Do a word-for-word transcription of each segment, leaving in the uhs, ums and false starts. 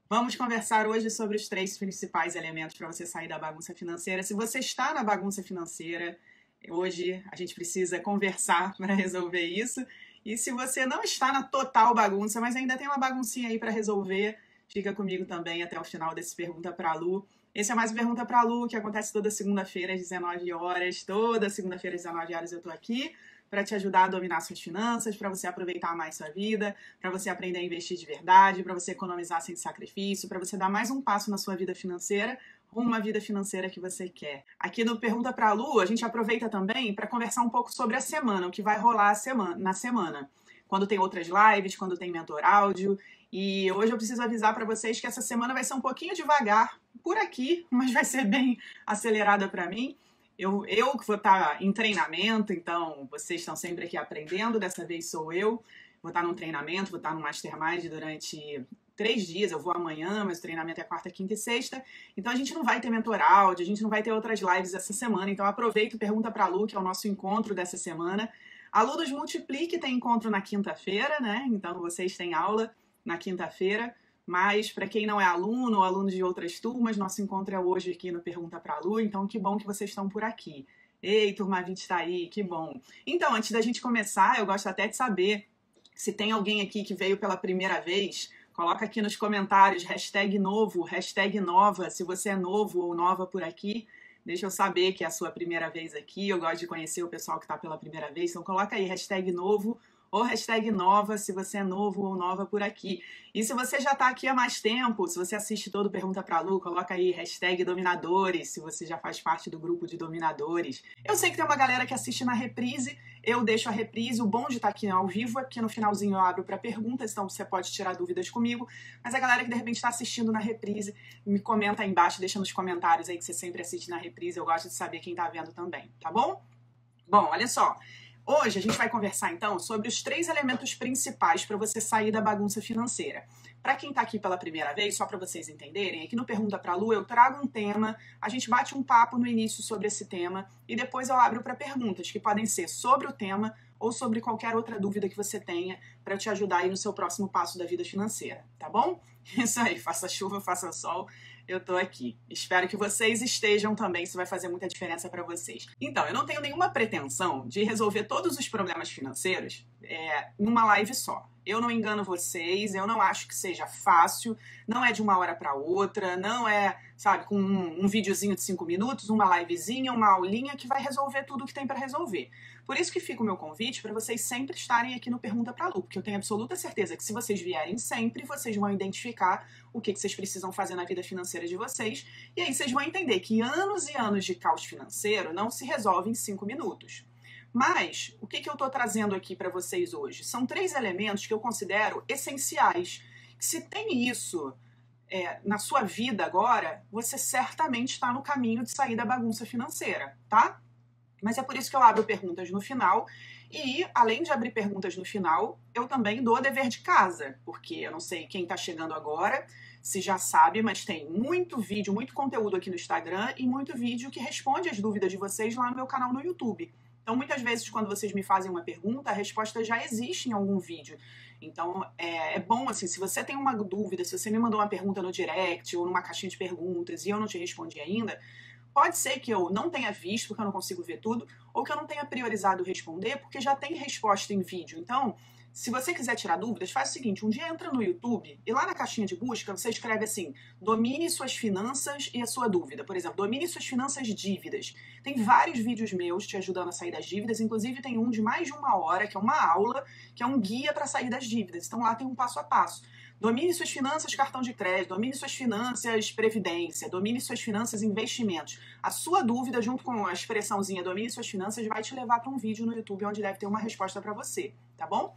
Vamos conversar hoje sobre os três principais elementos para você sair da bagunça financeira. Se você está na bagunça financeira, hoje a gente precisa conversar para resolver isso. E se você não está na total bagunça, mas ainda tem uma baguncinha aí para resolver, fica comigo também até o final desse Pergunta pra Lu. Esse é mais Pergunta pra Lu, que acontece toda segunda-feira às dezenove horas. Toda segunda-feira às dezenove horas eu tô aqui para te ajudar a dominar suas finanças, para você aproveitar mais sua vida, para você aprender a investir de verdade, para você economizar sem sacrifício, para você dar mais um passo na sua vida financeira, rumo à vida financeira que você quer. Aqui no Pergunta pra Lu, a gente aproveita também para conversar um pouco sobre a semana, o que vai rolar na semana. Quando tem outras lives, quando tem mentor áudio. E hoje eu preciso avisar para vocês que essa semana vai ser um pouquinho devagar por aqui, mas vai ser bem acelerada para mim. Eu, eu que vou estar em treinamento, então vocês estão sempre aqui aprendendo, dessa vez sou eu. Vou estar num treinamento, vou estar no Mastermind durante três dias, eu vou amanhã, mas o treinamento é quarta, quinta e sexta. Então a gente não vai ter mentor áudio, a gente não vai ter outras lives essa semana, então aproveita e Pergunta pra Lu, que é o nosso encontro dessa semana. A Lu dos Multiplique tem encontro na quinta-feira, né? Então vocês têm aula na quinta-feira. Mas, para quem não é aluno ou aluno de outras turmas, nosso encontro é hoje aqui no Pergunta pra Lu, então que bom que vocês estão por aqui. Ei, turma vinte está aí, que bom. Então, antes da gente começar, eu gosto até de saber se tem alguém aqui que veio pela primeira vez. Coloca aqui nos comentários, hashtag novo, hashtag nova, se você é novo ou nova por aqui. Deixa eu saber que é a sua primeira vez aqui, eu gosto de conhecer o pessoal que está pela primeira vez, então coloca aí, hashtag novo, ou hashtag nova, se você é novo ou nova por aqui. E se você já está aqui há mais tempo, se você assiste todo Pergunta pra Lu, coloca aí hashtag dominadores, se você já faz parte do grupo de dominadores. Eu sei que tem uma galera que assiste na reprise, eu deixo a reprise, o bom de estar aqui ao vivo é que no finalzinho eu abro para perguntas, então você pode tirar dúvidas comigo, mas a galera que de repente está assistindo na reprise, me comenta aí embaixo, deixa nos comentários aí que você sempre assiste na reprise, eu gosto de saber quem está vendo também, tá bom? Bom, olha só. Hoje a gente vai conversar então sobre os três elementos principais para você sair da bagunça financeira. Para quem está aqui pela primeira vez, só para vocês entenderem, aqui no Pergunta pra Lu eu trago um tema, a gente bate um papo no início sobre esse tema e depois eu abro para perguntas que podem ser sobre o tema ou sobre qualquer outra dúvida que você tenha para te ajudar aí no seu próximo passo da vida financeira, tá bom? Isso aí, faça chuva, faça sol, eu tô aqui. Espero que vocês estejam também, isso vai fazer muita diferença para vocês. Então, eu não tenho nenhuma pretensão de resolver todos os problemas financeiros é, numa live só. Eu não engano vocês, eu não acho que seja fácil, não é de uma hora para outra, não é, sabe, com um, um videozinho de cinco minutos, uma livezinha, uma aulinha que vai resolver tudo o que tem para resolver. Por isso que fica o meu convite para vocês sempre estarem aqui no Pergunta pra Lu, porque eu tenho absoluta certeza que se vocês vierem sempre, vocês vão identificar o que, que vocês precisam fazer na vida financeira de vocês, e aí vocês vão entender que anos e anos de caos financeiro não se resolve em cinco minutos. Mas, o que, que eu estou trazendo aqui para vocês hoje? São três elementos que eu considero essenciais. Se tem isso é, na sua vida agora, você certamente está no caminho de sair da bagunça financeira, tá? Mas é por isso que eu abro perguntas no final e, além de abrir perguntas no final, eu também dou dever de casa, porque eu não sei quem está chegando agora, se já sabe, mas tem muito vídeo, muito conteúdo aqui no Instagram e muito vídeo que responde as dúvidas de vocês lá no meu canal no YouTube. Então, muitas vezes, quando vocês me fazem uma pergunta, a resposta já existe em algum vídeo. Então, é, é bom, assim, se você tem uma dúvida, se você me mandou uma pergunta no direct ou numa caixinha de perguntas e eu não te respondi ainda, pode ser que eu não tenha visto, porque eu não consigo ver tudo, ou que eu não tenha priorizado responder, porque já tem resposta em vídeo. Então, se você quiser tirar dúvidas, faz o seguinte, um dia entra no YouTube e lá na caixinha de busca você escreve assim, domine suas finanças e a sua dúvida. Por exemplo, domine suas finanças dívidas. Tem vários vídeos meus te ajudando a sair das dívidas, inclusive tem um de mais de uma hora, que é uma aula, que é um guia para sair das dívidas. Então lá tem um passo a passo. Domine suas finanças cartão de crédito, domine suas finanças previdência, domine suas finanças investimentos. A sua dúvida, junto com a expressãozinha domine suas finanças, vai te levar para um vídeo no YouTube onde deve ter uma resposta para você, tá bom?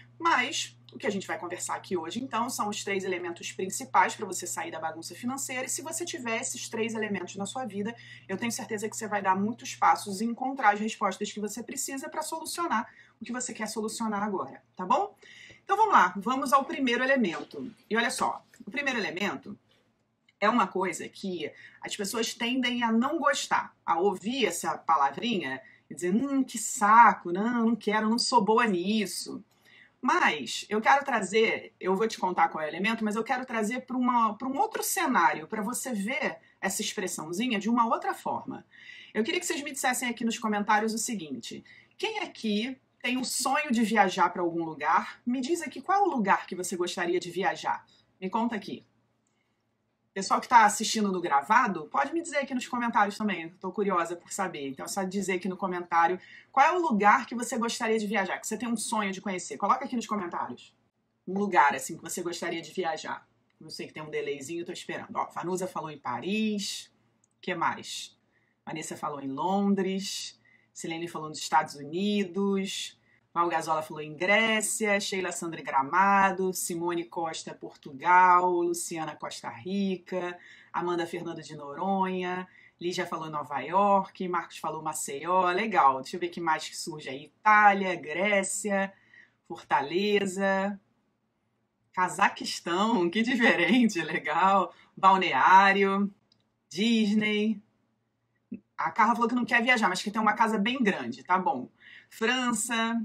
Mas o que a gente vai conversar aqui hoje, então, são os três elementos principais para você sair da bagunça financeira. E se você tiver esses três elementos na sua vida, eu tenho certeza que você vai dar muitos passos e encontrar as respostas que você precisa para solucionar o que você quer solucionar agora, tá bom? Então vamos lá, vamos ao primeiro elemento. E olha só, o primeiro elemento é uma coisa que as pessoas tendem a não gostar, a ouvir essa palavrinha e dizer, hum, que saco, não, não quero, não sou boa nisso. Mas eu quero trazer, eu vou te contar qual é o elemento, mas eu quero trazer para um outro cenário, para você ver essa expressãozinha de uma outra forma. Eu queria que vocês me dissessem aqui nos comentários o seguinte: quem aqui tem o sonho de viajar para algum lugar? Me diz aqui qual é o lugar que você gostaria de viajar. Me conta aqui. Pessoal que está assistindo no gravado, pode me dizer aqui nos comentários também. Estou curiosa por saber. Então é só dizer aqui no comentário qual é o lugar que você gostaria de viajar, que você tem um sonho de conhecer. Coloca aqui nos comentários. Um lugar, assim, que você gostaria de viajar. Eu sei que tem um delayzinho, estou esperando. Ó, Vanusa falou em Paris. O que mais? Vanessa falou em Londres. Silene falou nos Estados Unidos. Mal Gazola falou em Grécia, Sheila Sandra Gramado, Simone Costa, Portugal, Luciana Costa Rica, Amanda Fernando de Noronha, Lígia falou Nova York, Marcos falou Maceió, legal. Deixa eu ver o que mais que surge aí. Itália, Grécia, Fortaleza, Cazaquistão, que diferente, legal. Balneário, Disney. A Carla falou que não quer viajar, mas que tem uma casa bem grande, tá bom. França.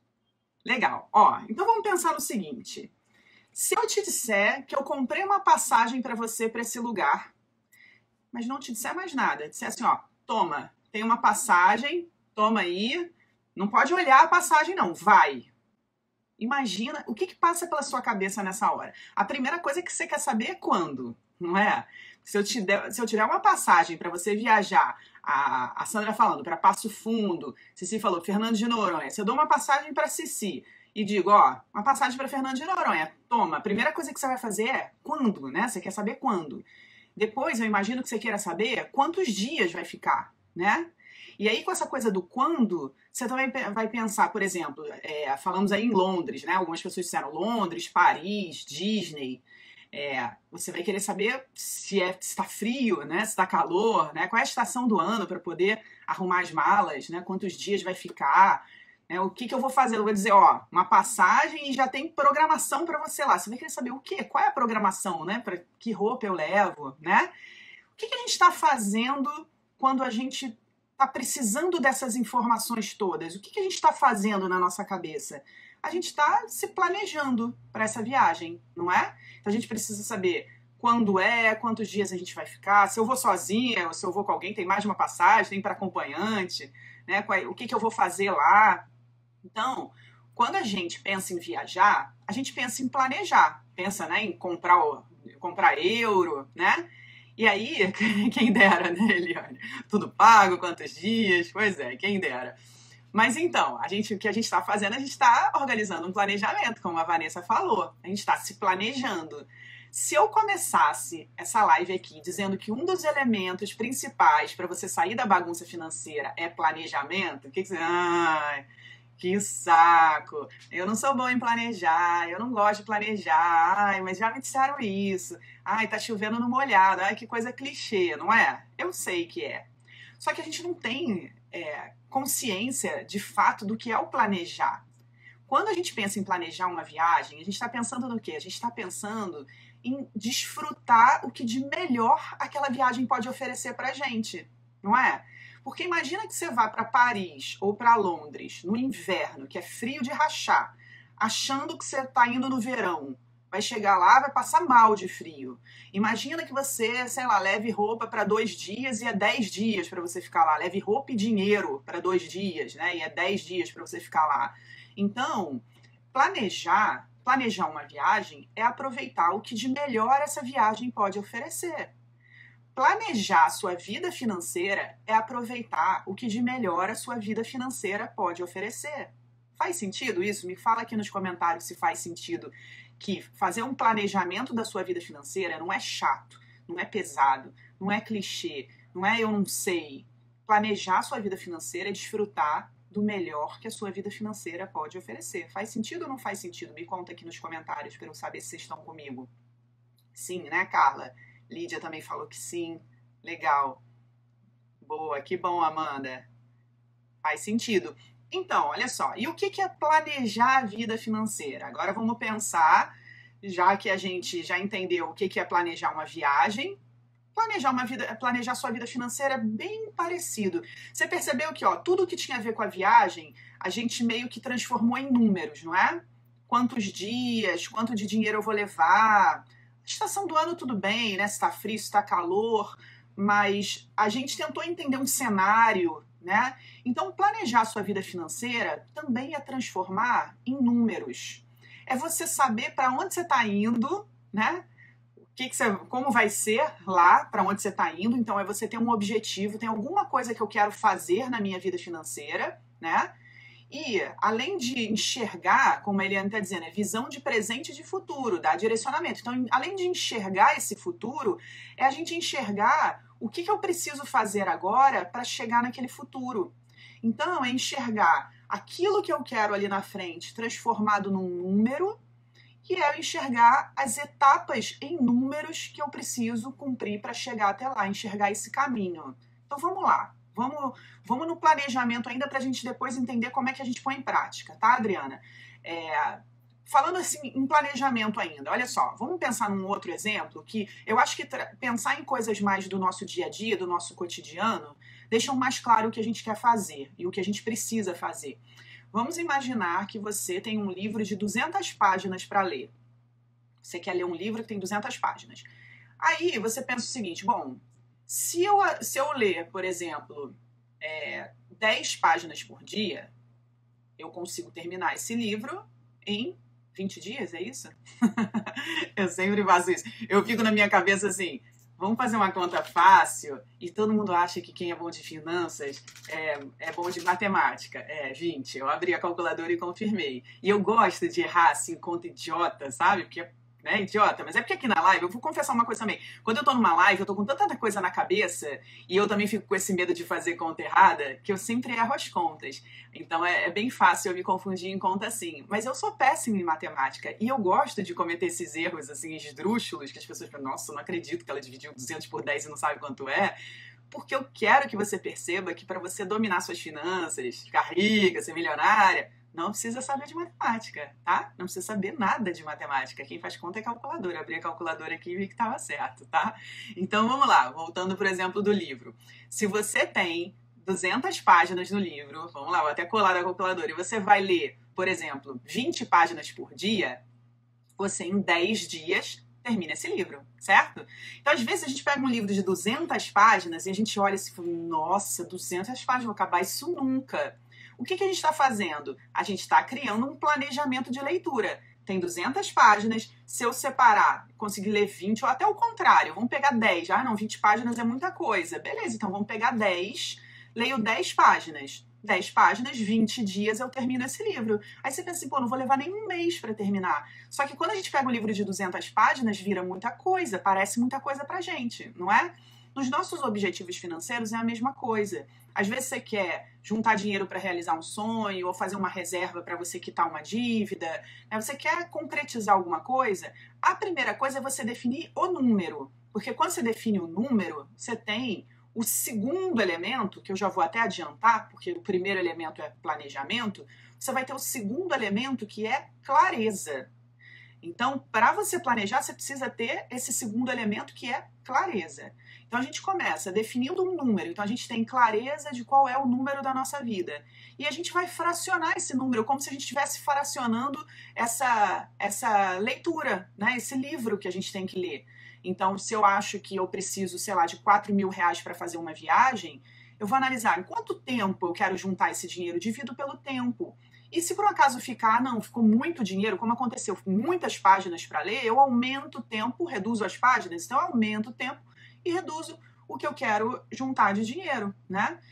Legal. Ó, então vamos pensar no seguinte. Se eu te disser que eu comprei uma passagem para você para esse lugar, mas não te disser mais nada, disser assim, ó, toma, tem uma passagem, toma aí, não pode olhar a passagem não, vai. Imagina, o que que passa pela sua cabeça nessa hora? A primeira coisa que você quer saber é quando, não é? Se eu te der, se eu te der uma passagem para você viajar, a, a Sandra falando para Passo Fundo, Cici falou Fernando de Noronha, se eu dou uma passagem para Cici e digo, ó, uma passagem para Fernando de Noronha, toma, a primeira coisa que você vai fazer é quando, né? Você quer saber quando. Depois eu imagino que você queira saber quantos dias vai ficar, né? E aí, com essa coisa do quando, você também vai pensar, por exemplo, é, falamos aí em Londres, né? Algumas pessoas disseram Londres, Paris, Disney. É, você vai querer saber se é, está frio, né? Se está calor, né? Qual é a estação do ano para poder arrumar as malas, né? Quantos dias vai ficar, né? O que, que eu vou fazer? Eu vou dizer, ó, uma passagem e já tem programação para você lá. Você vai querer saber o quê? Qual é a programação, né? Para que roupa eu levo, né? O que, que a gente está fazendo quando a gente está precisando dessas informações todas? O que, que a gente está fazendo na nossa cabeça? A gente está se planejando para essa viagem, não é? Então a gente precisa saber quando é, quantos dias a gente vai ficar, se eu vou sozinha, ou se eu vou com alguém, tem mais de uma passagem, tem para acompanhante, né? O que, que eu vou fazer lá. Então, quando a gente pensa em viajar, a gente pensa em planejar, pensa, né, em comprar, comprar euro, né? E aí, quem dera, né, Eliane? Tudo pago, quantos dias? Pois é, quem dera. Mas então, a gente, o que a gente está fazendo, a gente está organizando um planejamento, como a Vanessa falou. A gente está se planejando. Se eu começasse essa live aqui dizendo que um dos elementos principais para você sair da bagunça financeira é planejamento, o que, que você... Ai, que saco! Eu não sou bom em planejar, eu não gosto de planejar, ai, mas já me disseram isso. Ai, tá chovendo no molhado, ai, que coisa clichê, não é? Eu sei que é. Só que a gente não tem é, consciência, de fato, do que é o planejar. Quando a gente pensa em planejar uma viagem, a gente está pensando no quê? A gente está pensando em desfrutar o que de melhor aquela viagem pode oferecer pra gente, não é? Porque imagina que você vá para Paris ou para Londres no inverno, que é frio de rachar, achando que você está indo no verão. Vai chegar lá, vai passar mal de frio. Imagina que você, sei lá, leve roupa para dois dias e é dez dias para você ficar lá. Leve roupa e dinheiro para dois dias, né? E é dez dias para você ficar lá. Então, planejar, planejar uma viagem é aproveitar o que de melhor essa viagem pode oferecer. Planejar a sua vida financeira é aproveitar o que de melhor a sua vida financeira pode oferecer. Faz sentido isso? Me fala aqui nos comentários se faz sentido que fazer um planejamento da sua vida financeira não é chato, não é pesado, não é clichê, não é eu não sei. Planejar a sua vida financeira é desfrutar do melhor que a sua vida financeira pode oferecer. Faz sentido ou não faz sentido? Me conta aqui nos comentários para eu saber se vocês estão comigo. Sim, né, Carla? Lídia também falou que sim. Legal. Boa, que bom, Amanda. Faz sentido. Então, olha só, e o que é planejar a vida financeira? Agora vamos pensar, já que a gente já entendeu o que é planejar uma viagem, planejar uma vida, planejar sua vida financeira é bem parecido. Você percebeu que, ó, tudo que tinha a ver com a viagem, a gente meio que transformou em números, não é? quantos dias, quanto de dinheiro eu vou levar. A estação do ano tudo bem, né? Se está frio, se está calor, mas a gente tentou entender um cenário, né? Então, planejar a sua vida financeira também é transformar em números. É você saber para onde você está indo, né? O que que você, como vai ser lá, para onde você está indo. Então, é você ter um objetivo, tem alguma coisa que eu quero fazer na minha vida financeira, né? E, além de enxergar, como a Eliane está dizendo, é visão de presente e de futuro, dá direcionamento. Então, além de enxergar esse futuro, é a gente enxergar o que, que eu preciso fazer agora para chegar naquele futuro. Então, é enxergar aquilo que eu quero ali na frente transformado num número, e é enxergar as etapas em números que eu preciso cumprir para chegar até lá, enxergar esse caminho. Então, vamos lá. Vamos, vamos no planejamento ainda para a gente depois entender como é que a gente põe em prática, tá, Adriana? É, falando assim em planejamento ainda, olha só, vamos pensar num outro exemplo que eu acho que pensar em coisas mais do nosso dia a dia, do nosso cotidiano, deixam mais claro o que a gente quer fazer e o que a gente precisa fazer. Vamos imaginar que você tem um livro de duzentas páginas para ler. Você quer ler um livro que tem duzentas páginas. Aí você pensa o seguinte, bom, Se eu, se eu ler, por exemplo, é, dez páginas por dia, eu consigo terminar esse livro em vinte dias, é isso? Eu sempre faço isso. Eu fico na minha cabeça assim, vamos fazer uma conta fácil, e todo mundo acha que quem é bom de finanças é, é bom de matemática. É, gente, eu abri a calculadora e confirmei. E eu gosto de errar assim, conta idiota, sabe? Porque né, idiota, mas é porque aqui na live, eu vou confessar uma coisa também, quando eu tô numa live, eu tô com tanta coisa na cabeça, e eu também fico com esse medo de fazer conta errada, que eu sempre erro as contas, então é, é bem fácil eu me confundir em conta assim, mas eu sou péssima em matemática, e eu gosto de cometer esses erros assim, esdrúxulos, que as pessoas falam, nossa, eu não acredito que ela dividiu duzentos por dez e não sabe quanto é, porque eu quero que você perceba que para você dominar suas finanças, ficar rica, ser milionária, não precisa saber de matemática, tá? Não precisa saber nada de matemática. Quem faz conta é calculadora. Eu abri a calculadora aqui e vi que estava certo, tá? Então, vamos lá. Voltando, por exemplo, do livro. Se você tem duzentas páginas no livro, vamos lá, vou até colar a calculadora, e você vai ler, por exemplo, vinte páginas por dia, você em dez dias termina esse livro, certo? Então, às vezes, a gente pega um livro de duzentas páginas e a gente olha assim e fala, nossa, duzentas páginas, vou acabar isso nunca. O que, que a gente está fazendo? A gente está criando um planejamento de leitura. Tem duzentas páginas, se eu separar, conseguir ler vinte, ou até o contrário, vamos pegar dez. Ah, não, vinte páginas é muita coisa. Beleza, então vamos pegar dez, leio dez páginas. dez páginas, vinte dias eu termino esse livro. Aí você pensa assim, pô, não vou levar nem um mês para terminar. Só que quando a gente pega um livro de duzentas páginas, vira muita coisa, parece muita coisa pra gente, não é? Nos nossos objetivos financeiros é a mesma coisa. Às vezes você quer juntar dinheiro para realizar um sonho ou fazer uma reserva para você quitar uma dívida, né? Você quer concretizar alguma coisa, a primeira coisa é você definir o número. Porque quando você define o número, você tem o segundo elemento, que eu já vou até adiantar, porque o primeiro elemento é planejamento, você vai ter o segundo elemento que é clareza. Então, para você planejar, você precisa ter esse segundo elemento que é clareza. Então, a gente começa definindo um número. Então, a gente tem clareza de qual é o número da nossa vida. E a gente vai fracionar esse número, como se a gente estivesse fracionando essa, essa leitura, né? Esse livro que a gente tem que ler. Então, se eu acho que eu preciso, sei lá, de quatro mil reais para fazer uma viagem, eu vou analisar em quanto tempo eu quero juntar esse dinheiro, divido pelo tempo. E se por um acaso ficar, não, ficou muito dinheiro, como aconteceu, muitas páginas para ler, eu aumento o tempo, reduzo as páginas, então eu aumento o tempo e reduzo o que eu quero juntar de dinheiro, né?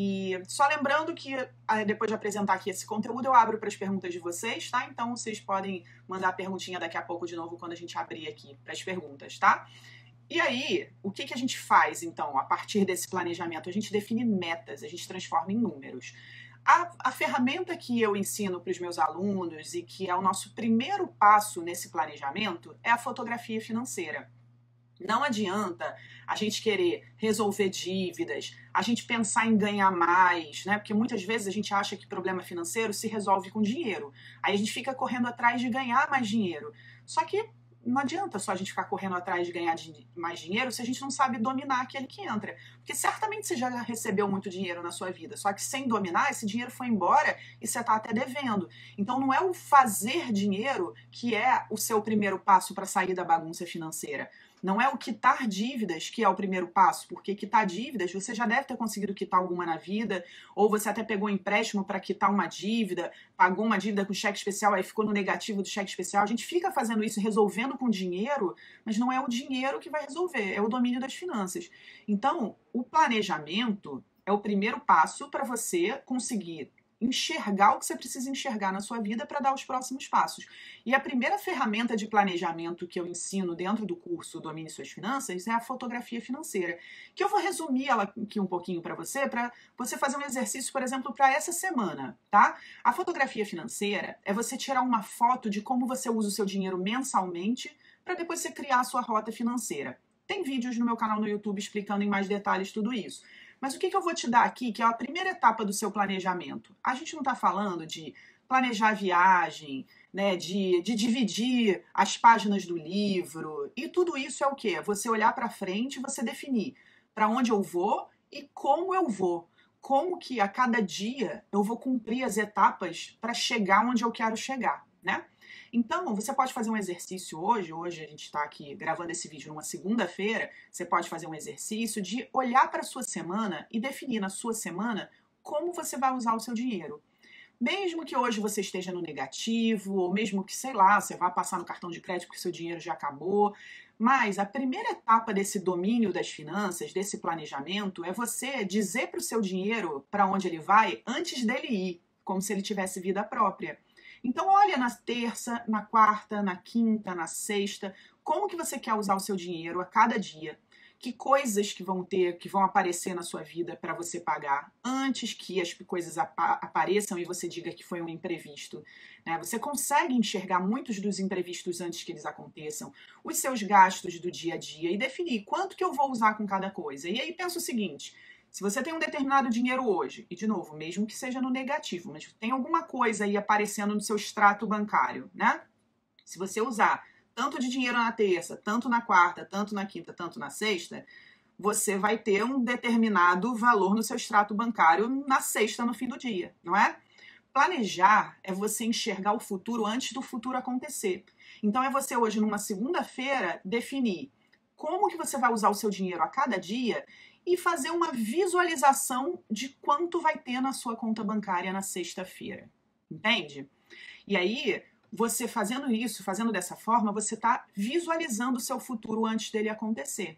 E só lembrando que depois de apresentar aqui esse conteúdo, eu abro para as perguntas de vocês, tá? Então vocês podem mandar a perguntinha daqui a pouco de novo quando a gente abrir aqui para as perguntas, tá? E aí, o que, que a gente faz, então, a partir desse planejamento? A gente define metas, a gente transforma em números. A, a ferramenta que eu ensino para os meus alunos e que é o nosso primeiro passo nesse planejamento é a fotografia financeira. Não adianta a gente querer resolver dívidas, a gente pensar em ganhar mais, né? Porque muitas vezes a gente acha que problema financeiro se resolve com dinheiro. Aí a gente fica correndo atrás de ganhar mais dinheiro. Só que não adianta só a gente ficar correndo atrás de ganhar mais dinheiro se a gente não sabe dominar aquele que entra. Porque certamente você já recebeu muito dinheiro na sua vida, só que sem dominar, esse dinheiro foi embora e você está até devendo. Então não é o fazer dinheiro que é o seu primeiro passo para sair da bagunça financeira. Não é o quitar dívidas que é o primeiro passo, porque quitar dívidas, você já deve ter conseguido quitar alguma na vida, ou você até pegou um empréstimo para quitar uma dívida, pagou uma dívida com cheque especial, aí ficou no negativo do cheque especial. A gente fica fazendo isso, resolvendo com dinheiro, mas não é o dinheiro que vai resolver, é o domínio das finanças. Então, o planejamento é o primeiro passo para você conseguir enxergar o que você precisa enxergar na sua vida para dar os próximos passos. E a primeira ferramenta de planejamento que eu ensino dentro do curso Domine Suas Finanças é a fotografia financeira, que eu vou resumir ela aqui um pouquinho para você, para você fazer um exercício, por exemplo, para essa semana, tá? A fotografia financeira é você tirar uma foto de como você usa o seu dinheiro mensalmente para depois você criar a sua rota financeira. Tem vídeos no meu canal no YouTube explicando em mais detalhes tudo isso. Mas o que, que eu vou te dar aqui, que é a primeira etapa do seu planejamento? A gente não está falando de planejar a viagem, né, de, de dividir as páginas do livro. E tudo isso é o quê? Você olhar para frente e você definir para onde eu vou e como eu vou. Como que a cada dia eu vou cumprir as etapas para chegar onde eu quero chegar, né? Então, você pode fazer um exercício hoje, hoje a gente está aqui gravando esse vídeo numa segunda-feira, você pode fazer um exercício de olhar para a sua semana e definir na sua semana como você vai usar o seu dinheiro. Mesmo que hoje você esteja no negativo, ou mesmo que, sei lá, você vá passar no cartão de crédito porque seu dinheiro já acabou, mas a primeira etapa desse domínio das finanças, desse planejamento, é você dizer para o seu dinheiro para onde ele vai antes dele ir, como se ele tivesse vida própria. Então olha na terça, na quarta, na quinta, na sexta, como que você quer usar o seu dinheiro a cada dia. Que coisas que vão ter, que vão aparecer na sua vida para você pagar antes que as coisas apa apareçam e você diga que foi um imprevisto, né? Você consegue enxergar muitos dos imprevistos antes que eles aconteçam, os seus gastos do dia a dia e definir quanto que eu vou usar com cada coisa. E aí pensa o seguinte: se você tem um determinado dinheiro hoje, e de novo, mesmo que seja no negativo, mas tem alguma coisa aí aparecendo no seu extrato bancário, né? Se você usar tanto de dinheiro na terça, tanto na quarta, tanto na quinta, tanto na sexta, você vai ter um determinado valor no seu extrato bancário na sexta, no fim do dia, não é? Planejar é você enxergar o futuro antes do futuro acontecer. Então é você hoje, numa segunda-feira, definir como que você vai usar o seu dinheiro a cada dia e fazer uma visualização de quanto vai ter na sua conta bancária na sexta-feira, entende? E aí, você fazendo isso, fazendo dessa forma, você está visualizando o seu futuro antes dele acontecer.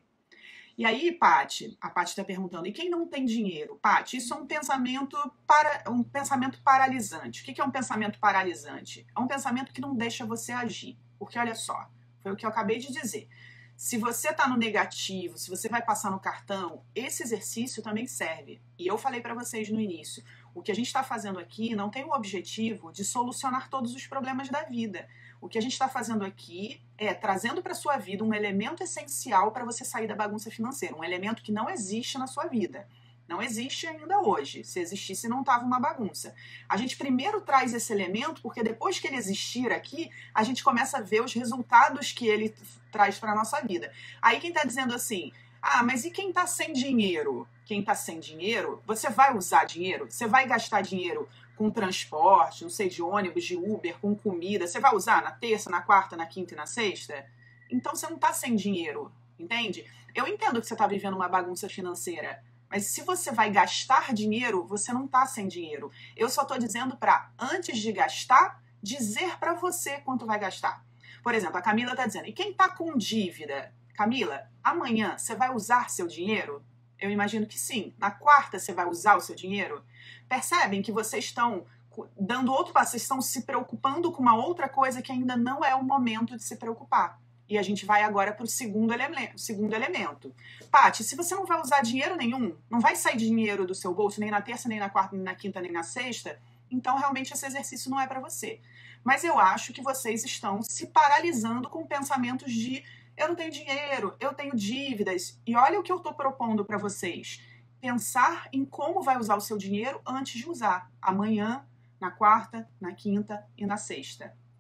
E aí, Paty, a Paty está perguntando, e quem não tem dinheiro? Paty, isso é um pensamento, para, um pensamento paralisante. O que é um pensamento paralisante? É um pensamento que não deixa você agir. Porque olha só, foi o que eu acabei de dizer. Se você está no negativo, se você vai passar no cartão, esse exercício também serve. E eu falei para vocês no início, o que a gente está fazendo aqui não tem o objetivo de solucionar todos os problemas da vida. O que a gente está fazendo aqui é trazendo para a sua vida um elemento essencial para você sair da bagunça financeira, um elemento que não existe na sua vida. Não existe ainda hoje. Se existisse, não estava uma bagunça. A gente primeiro traz esse elemento, porque depois que ele existir aqui, a gente começa a ver os resultados que ele traz para a nossa vida. Aí quem está dizendo assim, ah, mas e quem está sem dinheiro? Quem está sem dinheiro, você vai usar dinheiro? Você vai gastar dinheiro com transporte, não sei, de ônibus, de Uber, com comida? Você vai usar na terça, na quarta, na quinta e na sexta? Então você não está sem dinheiro, entende? Eu entendo que você está vivendo uma bagunça financeira, mas se você vai gastar dinheiro, você não está sem dinheiro. Eu só estou dizendo para, antes de gastar, dizer para você quanto vai gastar. Por exemplo, a Camila está dizendo, e quem está com dívida? Camila, amanhã você vai usar seu dinheiro? Eu imagino que sim. Na quarta você vai usar o seu dinheiro? Percebem que vocês estão dando outro passo, vocês estão se preocupando com uma outra coisa que ainda não é o momento de se preocupar. E a gente vai agora para o segundo elemento. Segundo elemento. Paty, se você não vai usar dinheiro nenhum, não vai sair dinheiro do seu bolso nem na terça, nem na quarta, nem na quinta, nem na sexta, então realmente esse exercício não é para você. Mas eu acho que vocês estão se paralisando com pensamentos de eu não tenho dinheiro, eu tenho dívidas. E olha o que eu estou propondo para vocês. Pensar em como vai usar o seu dinheiro antes de usar. Amanhã, na quarta, na quinta e na sexta.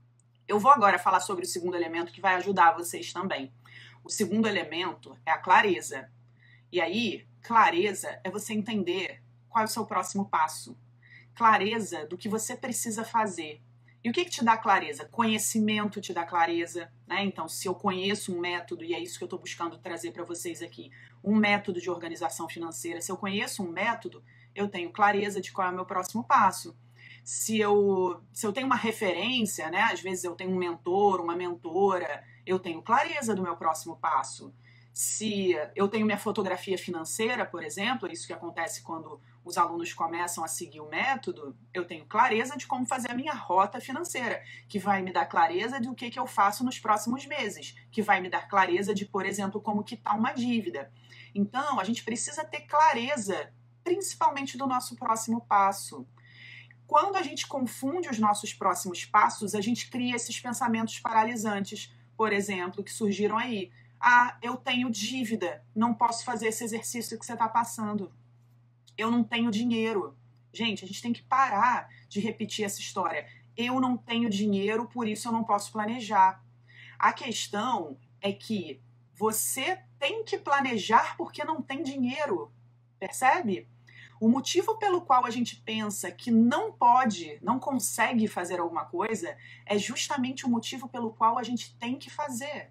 Eu vou agora falar sobre o segundo elemento que vai ajudar vocês também. O segundo elemento é a clareza. E aí, clareza é você entender qual é o seu próximo passo. Clareza do que você precisa fazer. E o que, que te dá clareza? Conhecimento te dá clareza, né? Então, se eu conheço um método, e é isso que eu estou buscando trazer para vocês aqui, um método de organização financeira, se eu conheço um método, eu tenho clareza de qual é o meu próximo passo. Se eu, se eu tenho uma referência, né? Às vezes eu tenho um mentor, uma mentora, eu tenho clareza do meu próximo passo. Se eu tenho minha fotografia financeira, por exemplo, isso que acontece quando os alunos começam a seguir o método, eu tenho clareza de como fazer a minha rota financeira, que vai me dar clareza do que, que eu faço nos próximos meses, que vai me dar clareza de, por exemplo, como quitar uma dívida. Então, a gente precisa ter clareza, principalmente do nosso próximo passo. Quando a gente confunde os nossos próximos passos, a gente cria esses pensamentos paralisantes, por exemplo, que surgiram aí. Ah, eu tenho dívida, não posso fazer esse exercício que você está passando. Eu não tenho dinheiro. Gente, a gente tem que parar de repetir essa história. Eu não tenho dinheiro, por isso eu não posso planejar. A questão é que você tem que planejar porque não tem dinheiro, percebe? O motivo pelo qual a gente pensa que não pode, não consegue fazer alguma coisa, é justamente o motivo pelo qual a gente tem que fazer.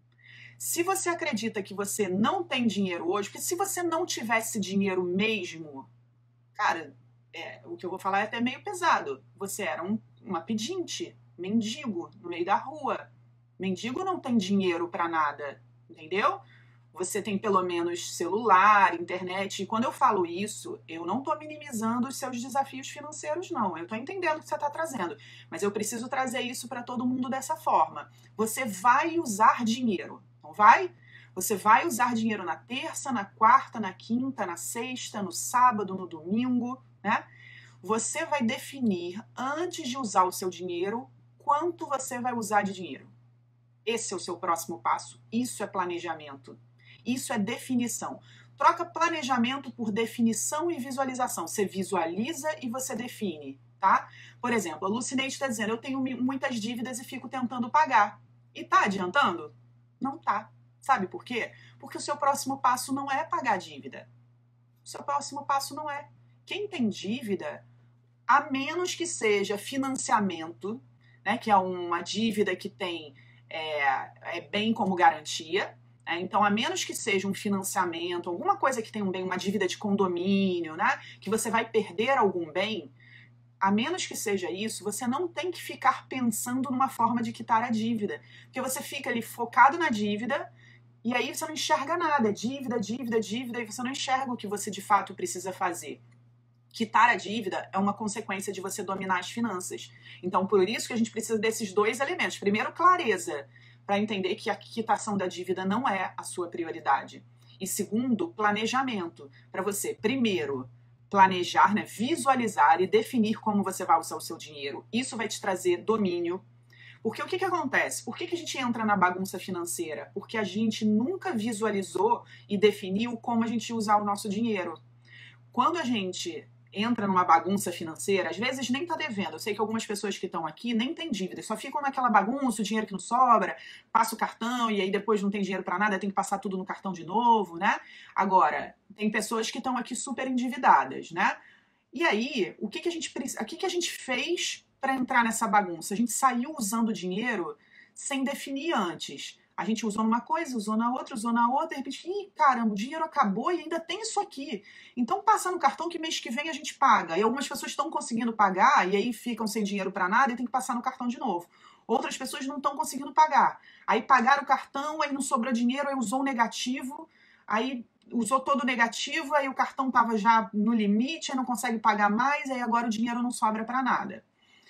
Se você acredita que você não tem dinheiro hoje, porque se você não tivesse dinheiro mesmo, cara, é, o que eu vou falar é até meio pesado. Você era um, uma pedinte, mendigo, no meio da rua. Mendigo não tem dinheiro para nada, entendeu? Você tem pelo menos celular, internet. E quando eu falo isso, eu não estou minimizando os seus desafios financeiros, não. Eu estou entendendo o que você está trazendo. Mas eu preciso trazer isso para todo mundo dessa forma. Você vai usar dinheiro. Não vai? Você vai usar dinheiro na terça, na quarta, na quinta, na sexta, no sábado, no domingo, né? Você vai definir, antes de usar o seu dinheiro, quanto você vai usar de dinheiro. Esse é o seu próximo passo. Isso é planejamento. Isso é definição. Troca planejamento por definição e visualização. Você visualiza e você define, tá? Por exemplo, a Lucineide está dizendo, eu tenho muitas dívidas e fico tentando pagar. E tá adiantando? Não tá. Sabe por quê? Porque o seu próximo passo não é pagar a dívida. O seu próximo passo não é. Quem tem dívida, a menos que seja financiamento, né, que é uma dívida que tem é, é bem como garantia, né, então a menos que seja um financiamento, alguma coisa que tenha um bem, uma dívida de condomínio, né, que você vai perder algum bem, a menos que seja isso, você não tem que ficar pensando numa forma de quitar a dívida, porque você fica ali focado na dívida, e aí você não enxerga nada, dívida, dívida, dívida, e você não enxerga o que você de fato precisa fazer. Quitar a dívida é uma consequência de você dominar as finanças. Então, por isso que a gente precisa desses dois elementos. Primeiro, clareza, para entender que a quitação da dívida não é a sua prioridade. E segundo, planejamento, para você, primeiro, planejar, né, visualizar e definir como você vai usar o seu dinheiro. Isso vai te trazer domínio. Porque o que, que acontece? Por que, que a gente entra na bagunça financeira? Porque a gente nunca visualizou e definiu como a gente usar o nosso dinheiro. Quando a gente entra numa bagunça financeira, às vezes nem tá devendo. Eu sei que algumas pessoas que estão aqui nem têm dívida, só ficam naquela bagunça, o dinheiro que não sobra, passa o cartão e aí depois não tem dinheiro para nada, tem que passar tudo no cartão de novo, né? Agora, tem pessoas que estão aqui super endividadas, né? E aí, o que, que a gente o que, que a gente fez para entrar nessa bagunça? A gente saiu usando o dinheiro sem definir antes. A gente usou numa coisa, usou na outra, usou na outra, e de repente, ih, caramba, o dinheiro acabou e ainda tem isso aqui. Então passa no cartão que mês que vem a gente paga. E algumas pessoas estão conseguindo pagar e aí ficam sem dinheiro para nada e tem que passar no cartão de novo. Outras pessoas não estão conseguindo pagar. Aí pagaram o cartão, aí não sobrou dinheiro, aí usou o negativo, aí usou todo o negativo, aí o cartão estava já no limite, aí não consegue pagar mais, aí agora o dinheiro não sobra para nada.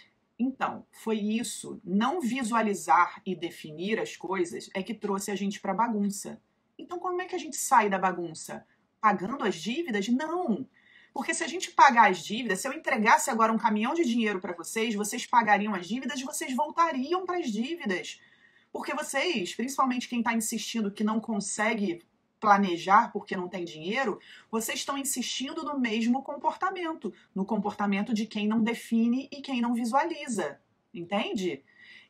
Então, foi isso, não visualizar e definir as coisas é que trouxe a gente para a bagunça. Então, como é que a gente sai da bagunça? Pagando as dívidas? Não! Porque se a gente pagar as dívidas, se eu entregasse agora um caminhão de dinheiro para vocês, vocês pagariam as dívidas e vocês voltariam para as dívidas. Porque vocês, principalmente quem está insistindo que não consegue planejar porque não tem dinheiro, vocês estão insistindo no mesmo comportamento, no comportamento de quem não define e quem não visualiza, entende?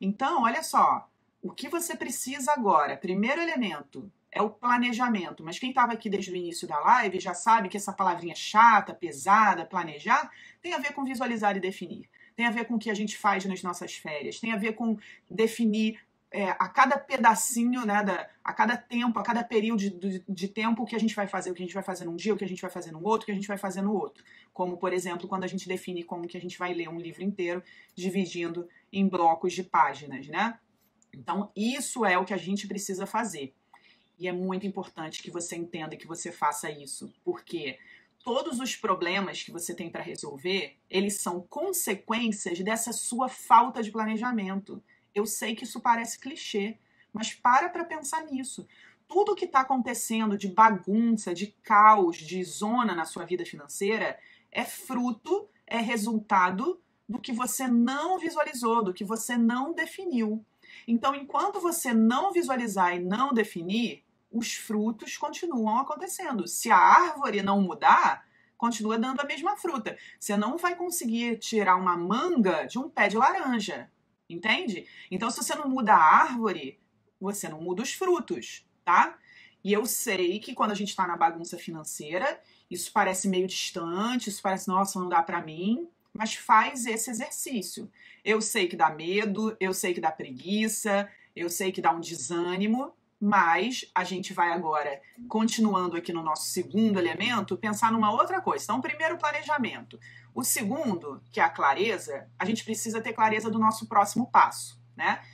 Então, olha só, o que você precisa agora, primeiro elemento, é o planejamento. Mas quem estava aqui desde o início da live já sabe que essa palavrinha chata, pesada, planejar, tem a ver com visualizar e definir. Tem a ver com o que a gente faz nas nossas férias. Tem a ver com definir é, a cada pedacinho, né, da, a cada tempo, a cada período de, de, de tempo o que a gente vai fazer, o que a gente vai fazer num dia, o que a gente vai fazer no outro, o que a gente vai fazer no outro. Como, por exemplo, quando a gente define como que a gente vai ler um livro inteiro, dividindo em blocos de páginas, né? Então, isso é o que a gente precisa fazer. E é muito importante que você entenda que você faça isso, porque todos os problemas que você tem para resolver, eles são consequências dessa sua falta de planejamento. Eu sei que isso parece clichê, mas para para pensar nisso. Tudo que está acontecendo de bagunça, de caos, de zona na sua vida financeira é fruto, é resultado do que você não visualizou, do que você não definiu. Então, enquanto você não visualizar e não definir, os frutos continuam acontecendo. Se a árvore não mudar, continua dando a mesma fruta. Você não vai conseguir tirar uma manga de um pé de laranja, entende? Então, se você não muda a árvore, você não muda os frutos, tá? E eu sei que quando a gente está na bagunça financeira, isso parece meio distante, isso parece, nossa, não dá pra mim, mas faz esse exercício. Eu sei que dá medo, eu sei que dá preguiça, eu sei que dá um desânimo, mas a gente vai agora, continuando aqui no nosso segundo elemento, pensar numa outra coisa. Então, primeiro, o planejamento. O segundo, que é a clareza, a gente precisa ter clareza do nosso próximo passo, né?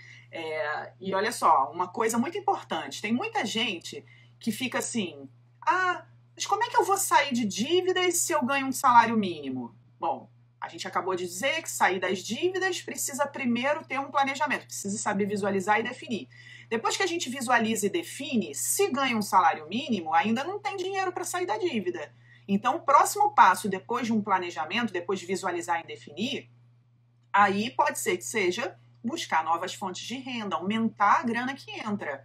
É, e olha só, uma coisa muito importante, tem muita gente que fica assim, ah, mas como é que eu vou sair de dívidas se eu ganho um salário mínimo? Bom, a gente acabou de dizer que sair das dívidas precisa primeiro ter um planejamento, precisa saber visualizar e definir. Depois que a gente visualiza e define, se ganha um salário mínimo, ainda não tem dinheiro para sair da dívida. Então, o próximo passo, depois de um planejamento, depois de visualizar e definir, aí pode ser que seja buscar novas fontes de renda, aumentar a grana que entra.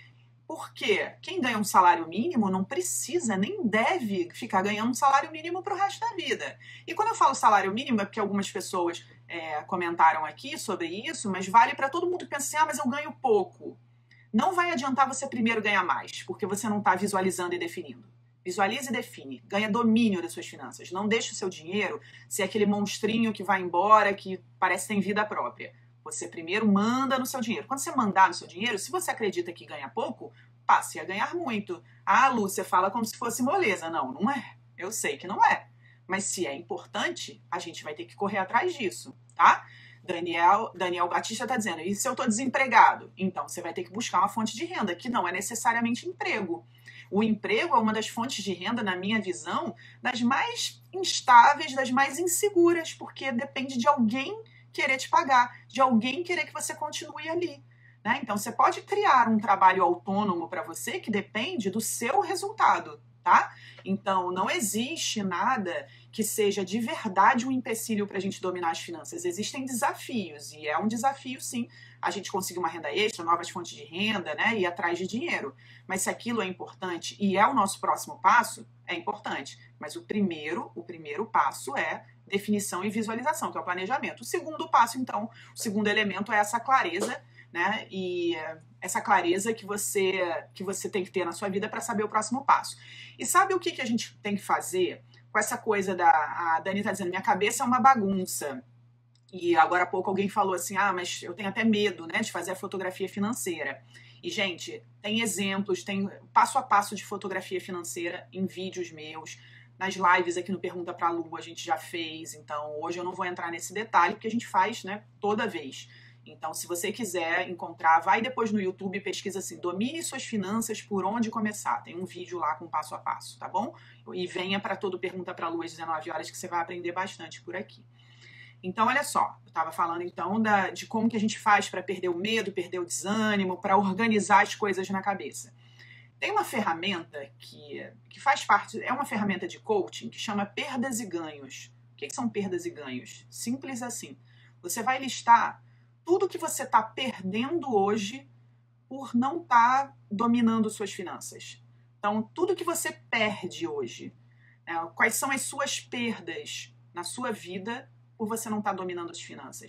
Porque quem ganha um salário mínimo não precisa, nem deve ficar ganhando um salário mínimo para o resto da vida. E quando eu falo salário mínimo, é porque algumas pessoas é, comentaram aqui sobre isso, mas vale para todo mundo que pensa assim, ah, mas eu ganho pouco. Não vai adiantar você primeiro ganhar mais, porque você não está visualizando e definindo. Visualize e define. Ganha domínio das suas finanças. Não deixe o seu dinheiro ser aquele monstrinho que vai embora, que parece ter vida própria. Você primeiro manda no seu dinheiro. Quando você mandar no seu dinheiro, se você acredita que ganha pouco, passe a ganhar muito. Ah, Lu, você fala como se fosse moleza. Não, não é. Eu sei que não é. Mas se é importante, a gente vai ter que correr atrás disso, tá? Daniel, Daniel Batista está dizendo, e se eu estou desempregado? Então, você vai ter que buscar uma fonte de renda, que não é necessariamente emprego. O emprego é uma das fontes de renda, na minha visão, das mais instáveis, das mais inseguras, porque depende de alguém querer te pagar, de alguém querer que você continue ali. Né? Então, você pode criar um trabalho autônomo para você que depende do seu resultado, tá? Então, não existe nada que seja de verdade um empecilho para a gente dominar as finanças. Existem desafios, e é um desafio, sim, a gente conseguir uma renda extra, novas fontes de renda, né, e ir atrás de dinheiro. Mas se aquilo é importante e é o nosso próximo passo, é importante. Mas o primeiro, o primeiro passo é definição e visualização, que é o planejamento. O segundo passo, então, o segundo elemento é essa clareza, né, e essa clareza que você, que você tem que ter na sua vida para saber o próximo passo. E sabe o que, que a gente tem que fazer com essa coisa da... A Dani está dizendo, minha cabeça é uma bagunça. E agora há pouco alguém falou assim, ah, mas eu tenho até medo, né, de fazer a fotografia financeira. E, gente, tem exemplos, tem passo a passo de fotografia financeira em vídeos meus, nas lives aqui no Pergunta pra Lu a gente já fez, então hoje eu não vou entrar nesse detalhe, porque a gente faz, né, toda vez. Então, se você quiser encontrar, vai depois no YouTube e pesquisa assim, domine suas finanças, por onde começar. Tem um vídeo lá com passo a passo, tá bom? E venha para todo Pergunta pra Lu às dezenove horas que você vai aprender bastante por aqui. Então, olha só, eu estava falando então da, de como que a gente faz para perder o medo, perder o desânimo, para organizar as coisas na cabeça. Tem uma ferramenta que, que faz parte, é uma ferramenta de coaching que chama perdas e ganhos. O que, que são perdas e ganhos? Simples assim. Você vai listar tudo que você está perdendo hoje por não estar tá dominando suas finanças. Então, tudo que você perde hoje, né, quais são as suas perdas na sua vida por você não estar tá dominando as finanças.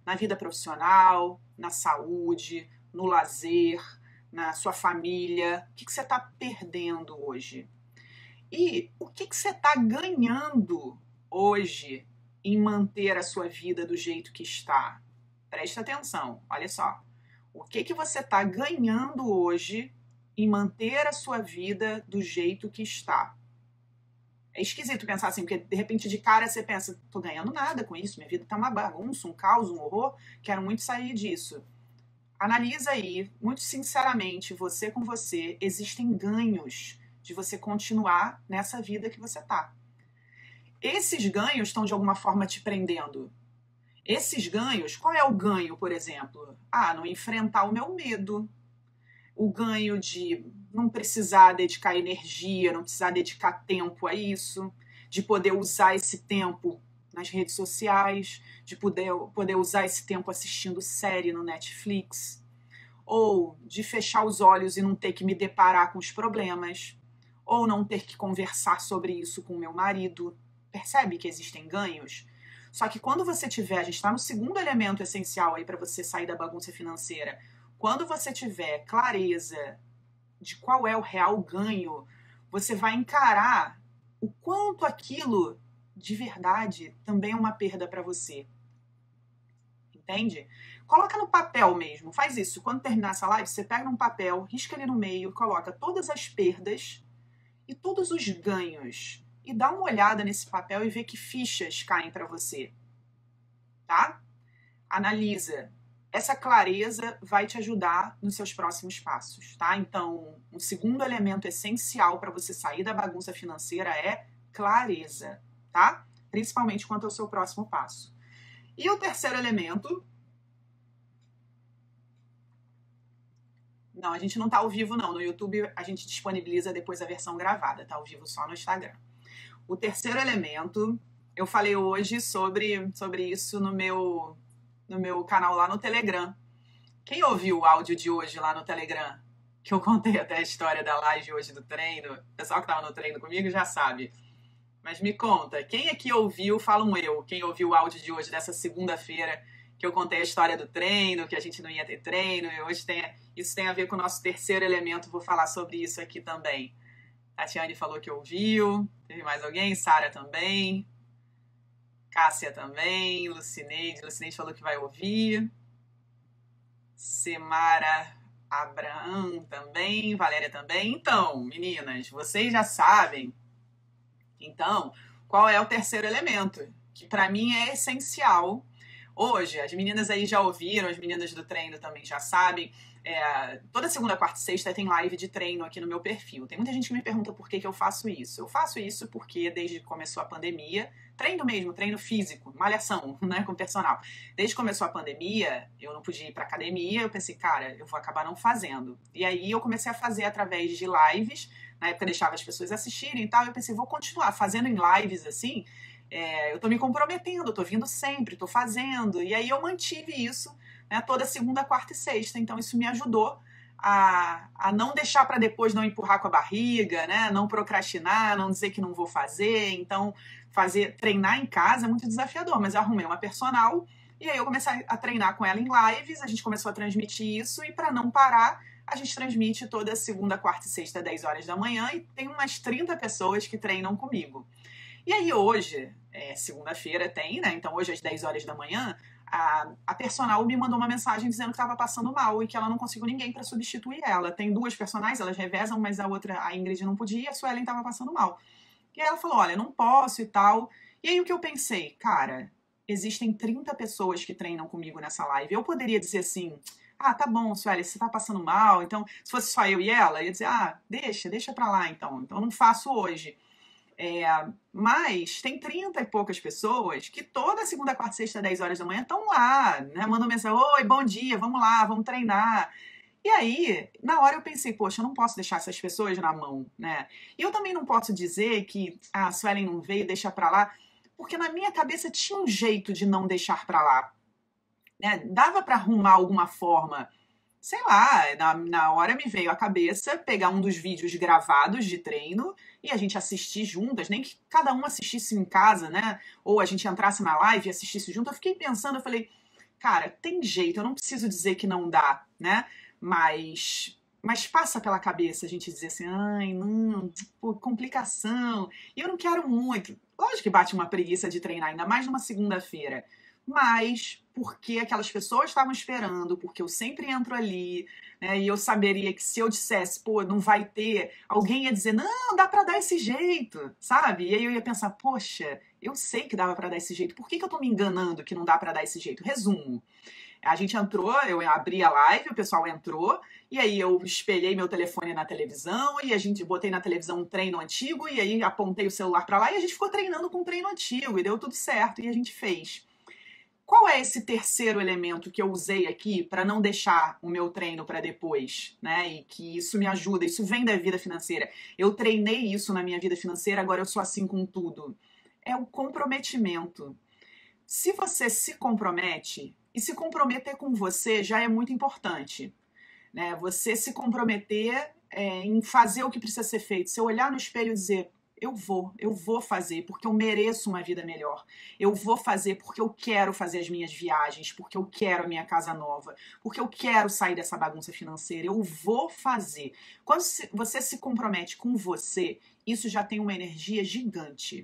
na vida profissional, na saúde, no lazer, na sua família? O que, que você está perdendo hoje? E o que, que você está ganhando hoje em manter a sua vida do jeito que está? Preste atenção, olha só. O que, que você está ganhando hoje em manter a sua vida do jeito que está? É esquisito pensar assim, porque de repente de cara você pensa, tô ganhando nada com isso, minha vida tá uma bagunça, um caos, um horror, quero muito sair disso. Analisa aí, muito sinceramente, você com você, existem ganhos de você continuar nessa vida que você tá. Esses ganhos estão de alguma forma te prendendo. Esses ganhos, qual é o ganho, por exemplo? Ah, não enfrentar o meu medo. O ganho de não precisar dedicar energia, não precisar dedicar tempo a isso, de poder usar esse tempo nas redes sociais, de poder, poder usar esse tempo assistindo série no Netflix, ou de fechar os olhos e não ter que me deparar com os problemas, ou não ter que conversar sobre isso com o meu marido. Percebe que existem ganhos? Só que quando você tiver, a gente está no segundo elemento essencial aí para você sair da bagunça financeira. Quando você tiver clareza de qual é o real ganho, você vai encarar o quanto aquilo de verdade também é uma perda para você. Entende? Coloca no papel mesmo, faz isso. Quando terminar essa live, você pega um papel, risca ali no meio, coloca todas as perdas e todos os ganhos. E dá uma olhada nesse papel e vê que fichas caem para você. Tá? Analisa. Essa clareza vai te ajudar nos seus próximos passos, tá? Então, um segundo elemento essencial para você sair da bagunça financeira é clareza, tá? Principalmente quanto ao seu próximo passo. E o terceiro elemento... Não, a gente não tá ao vivo não. No YouTube a gente disponibiliza depois a versão gravada, tá ao vivo só no Instagram. O terceiro elemento, eu falei hoje sobre, sobre isso no meu... no meu canal lá no Telegram. Quem ouviu o áudio de hoje lá no Telegram? Que eu contei até a história da live hoje do treino. O pessoal que estava no treino comigo já sabe. Mas me conta, quem aqui ouviu, fala um eu, quem ouviu o áudio de hoje, dessa segunda-feira, que eu contei a história do treino, que a gente não ia ter treino, e hoje tem, isso tem a ver com o nosso terceiro elemento, vou falar sobre isso aqui também. Tatiane falou que ouviu, teve mais alguém? Sara também. Cássia também, Lucineide, Lucineide falou que vai ouvir. Semara Abraham também, Valéria também. Então, meninas, vocês já sabem. Então, qual é o terceiro elemento? Que para mim é essencial. Hoje, as meninas aí já ouviram, as meninas do treino também já sabem. É, toda segunda, quarta e sexta tem live de treino aqui no meu perfil. Tem muita gente que me pergunta por que, que eu faço isso. Eu faço isso porque desde que começou a pandemia, treino mesmo, treino físico, malhação, né, com personal. Desde que começou a pandemia, eu não podia ir pra academia, eu pensei, cara, eu vou acabar não fazendo. E aí eu comecei a fazer através de lives, na época eu deixava as pessoas assistirem e tal, eu pensei, vou continuar fazendo em lives assim, é, eu tô me comprometendo, tô vindo sempre, tô fazendo. E aí eu mantive isso, né, toda segunda, quarta e sexta, então isso me ajudou a, a não deixar para depois, não empurrar com a barriga, né, não procrastinar, não dizer que não vou fazer. Então fazer, treinar em casa é muito desafiador, mas eu arrumei uma personal e aí eu comecei a treinar com ela em lives, a gente começou a transmitir isso e para não parar, a gente transmite toda segunda, quarta e sexta, dez horas da manhã e tem umas trinta pessoas que treinam comigo. E aí hoje, é, segunda-feira tem, né, então hoje às dez horas da manhã, a, a personal me mandou uma mensagem dizendo que estava passando mal e que ela não conseguiu ninguém para substituir ela. Tem duas personagens, elas revezam, mas a outra, a Ingrid não podia e a Suelen estava passando mal. E aí ela falou, olha, não posso e tal. E aí o que eu pensei? Cara, existem trinta pessoas que treinam comigo nessa live. Eu poderia dizer assim, ah, tá bom, Sueli, você tá passando mal. Então, se fosse só eu e ela, eu ia dizer, ah, deixa, deixa pra lá então. Então eu não faço hoje. É, mas tem trinta e poucas pessoas que toda segunda, quarta, sexta, dez horas da manhã estão lá, né? Mandam mensagem, oi, bom dia, vamos lá, vamos treinar. E aí, na hora eu pensei, poxa, eu não posso deixar essas pessoas na mão, né? E eu também não posso dizer que ah, a Suelen não veio, deixa pra lá, porque na minha cabeça tinha um jeito de não deixar pra lá, né? Dava pra arrumar alguma forma, sei lá, na, na hora me veio à cabeça pegar um dos vídeos gravados de treino e a gente assistir juntas, nem que cada um assistisse em casa, né? Ou a gente entrasse na live e assistisse junto. Eu fiquei pensando, eu falei, cara, tem jeito, eu não preciso dizer que não dá, né? Mas, mas passa pela cabeça a gente dizer assim, ai, não, pô, complicação, e eu não quero muito. Lógico que bate uma preguiça de treinar, ainda mais numa segunda-feira. Mas porque aquelas pessoas estavam esperando, porque eu sempre entro ali, né? E eu saberia que se eu dissesse, pô, não vai ter, alguém ia dizer, não, dá pra dar esse jeito, sabe? E aí eu ia pensar, poxa, eu sei que dava pra dar esse jeito, por que que eu tô me enganando que não dá pra dar esse jeito? Resumo. A gente entrou, eu abri a live, o pessoal entrou, e aí eu espelhei meu telefone na televisão, e a gente botei na televisão um treino antigo, e aí apontei o celular pra lá, e a gente ficou treinando com um treino antigo, e deu tudo certo, e a gente fez. Qual é esse terceiro elemento que eu usei aqui para não deixar o meu treino para depois, né? E que isso me ajuda, isso vem da vida financeira. Eu treinei isso na minha vida financeira, agora eu sou assim com tudo. É o comprometimento. Se você se compromete, e se comprometer com você já é muito importante, né? Você se comprometer é, em fazer o que precisa ser feito. Se eu olhar no espelho e dizer, eu vou, eu vou fazer porque eu mereço uma vida melhor. Eu vou fazer porque eu quero fazer as minhas viagens, porque eu quero a minha casa nova, porque eu quero sair dessa bagunça financeira. Eu vou fazer. Quando você se compromete com você, isso já tem uma energia gigante.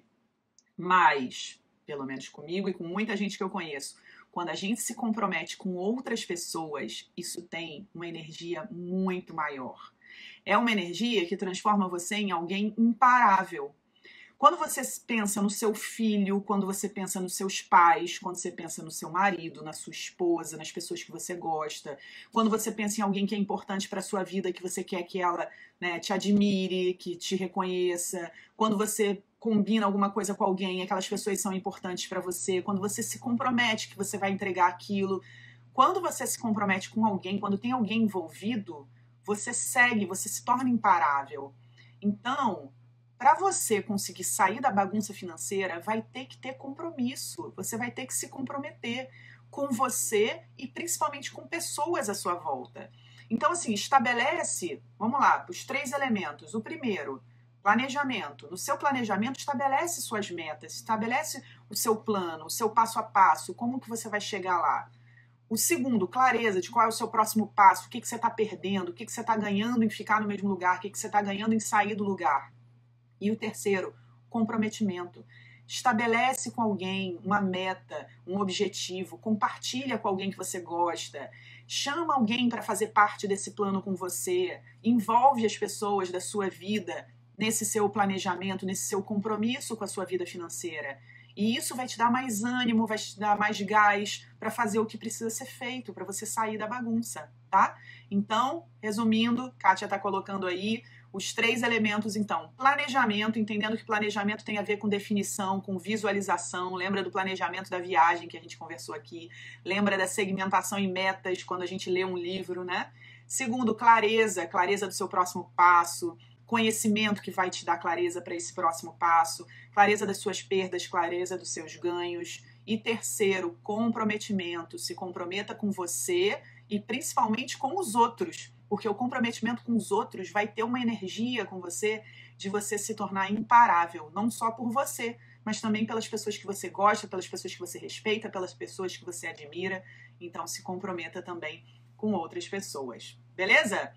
Mas, pelo menos comigo e com muita gente que eu conheço, quando a gente se compromete com outras pessoas, isso tem uma energia muito maior. É uma energia que transforma você em alguém imparável. Quando você pensa no seu filho, quando você pensa nos seus pais, quando você pensa no seu marido, na sua esposa, nas pessoas que você gosta, quando você pensa em alguém que é importante para a sua vida, que você quer que ela, né, te admire, que te reconheça, quando você combina alguma coisa com alguém, aquelas pessoas são importantes para você, quando você se compromete que você vai entregar aquilo, quando você se compromete com alguém, quando tem alguém envolvido, você segue, você se torna imparável. Então, para você conseguir sair da bagunça financeira, vai ter que ter compromisso. Você vai ter que se comprometer com você e principalmente com pessoas à sua volta. Então, assim, estabelece, vamos lá, os três elementos. O primeiro, planejamento. No seu planejamento, estabelece suas metas, estabelece o seu plano, o seu passo a passo, como que você vai chegar lá. O segundo, clareza de qual é o seu próximo passo, o que, que você está perdendo, o que, que você está ganhando em ficar no mesmo lugar, o que, que você está ganhando em sair do lugar. E o terceiro, comprometimento. Estabelece com alguém uma meta, um objetivo, compartilha com alguém que você gosta, chama alguém para fazer parte desse plano com você, envolve as pessoas da sua vida nesse seu planejamento, nesse seu compromisso com a sua vida financeira. E isso vai te dar mais ânimo, vai te dar mais gás para fazer o que precisa ser feito, para você sair da bagunça, tá? Então, resumindo, Kátia está colocando aí os três elementos, então. Planejamento, entendendo que planejamento tem a ver com definição, com visualização. Lembra do planejamento da viagem que a gente conversou aqui. Lembra da segmentação em metas quando a gente lê um livro, né? Segundo, clareza, clareza do seu próximo passo. Conhecimento que vai te dar clareza para esse próximo passo, clareza das suas perdas, clareza dos seus ganhos. E terceiro, comprometimento. Se comprometa com você e principalmente com os outros, porque o comprometimento com os outros vai ter uma energia com você de você se tornar imparável, não só por você, mas também pelas pessoas que você gosta, pelas pessoas que você respeita, pelas pessoas que você admira. Então se comprometa também com outras pessoas. Beleza?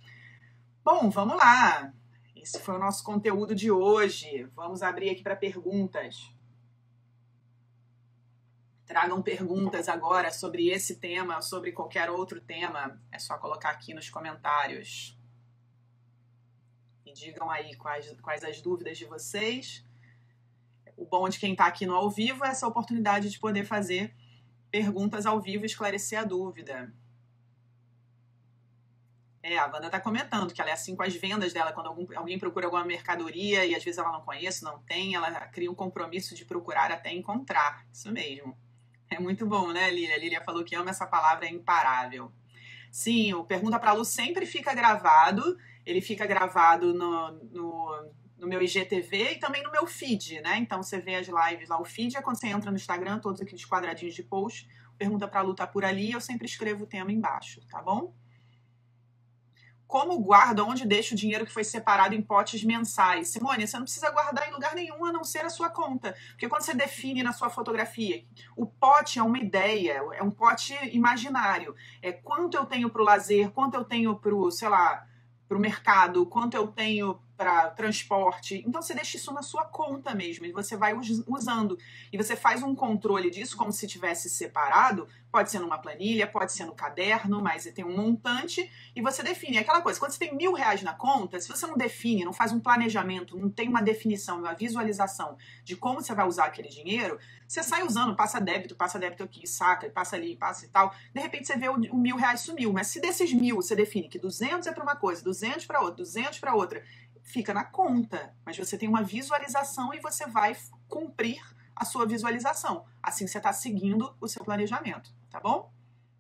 Bom, vamos lá! Esse foi o nosso conteúdo de hoje. Vamos abrir aqui para perguntas. Tragam perguntas agora sobre esse tema ou sobre qualquer outro tema. É só colocar aqui nos comentários. E digam aí quais, quais as dúvidas de vocês. O bom de quem está aqui no ao vivo é essa oportunidade de poder fazer perguntas ao vivo e esclarecer a dúvida. É, a Wanda tá comentando que ela é assim com as vendas dela, quando algum, alguém procura alguma mercadoria e às vezes ela não conhece, não tem, ela cria um compromisso de procurar até encontrar. Isso mesmo. É muito bom, né, Lília? A Lília falou que ama essa palavra, é imparável. Sim, o Pergunta pra Lu sempre fica gravado, ele fica gravado no, no, no meu I G T V e também no meu feed, né? Então você vê as lives lá, o feed é quando você entra no Instagram, todos aqueles quadradinhos de post, o Pergunta pra Lu tá por ali, eu sempre escrevo o tema embaixo, tá bom? Como guarda, onde deixa o dinheiro que foi separado em potes mensais? Simone, você não precisa guardar em lugar nenhum a não ser a sua conta. Porque quando você define na sua fotografia, o pote é uma ideia, é um pote imaginário. É quanto eu tenho para o lazer, quanto eu tenho para o, sei lá, para o mercado, quanto eu tenho para transporte. Então você deixa isso na sua conta mesmo e você vai usando. E você faz um controle disso como se tivesse separado. Pode ser numa planilha, pode ser no caderno, mas tem um montante e você define. É aquela coisa, quando você tem mil reais na conta, se você não define, não faz um planejamento, não tem uma definição, uma visualização de como você vai usar aquele dinheiro, você sai usando, passa débito, passa débito aqui, saca, passa ali, passa e tal. De repente você vê o, o mil reais sumiu. Mas se desses mil você define que duzentos é para uma coisa, duzentos para outra, duzentos para outra, fica na conta, mas você tem uma visualização e você vai cumprir a sua visualização. Assim você está seguindo o seu planejamento, tá bom?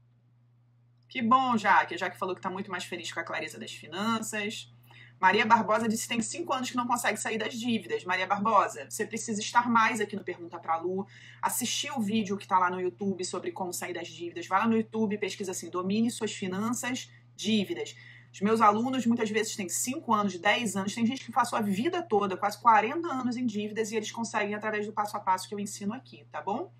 Que bom, Jaque. A Jaque falou que está muito mais feliz com a clareza das finanças. Maria Barbosa disse que tem cinco anos que não consegue sair das dívidas. Maria Barbosa, você precisa estar mais aqui no Pergunta pra Lu, assistir o vídeo que está lá no YouTube sobre como sair das dívidas. Vai lá no YouTube e pesquisa assim, domine suas finanças, dívidas. Os meus alunos muitas vezes têm cinco anos, dez anos, tem gente que passou a vida toda, quase quarenta anos em dívidas e eles conseguem através do passo a passo que eu ensino aqui, tá bom?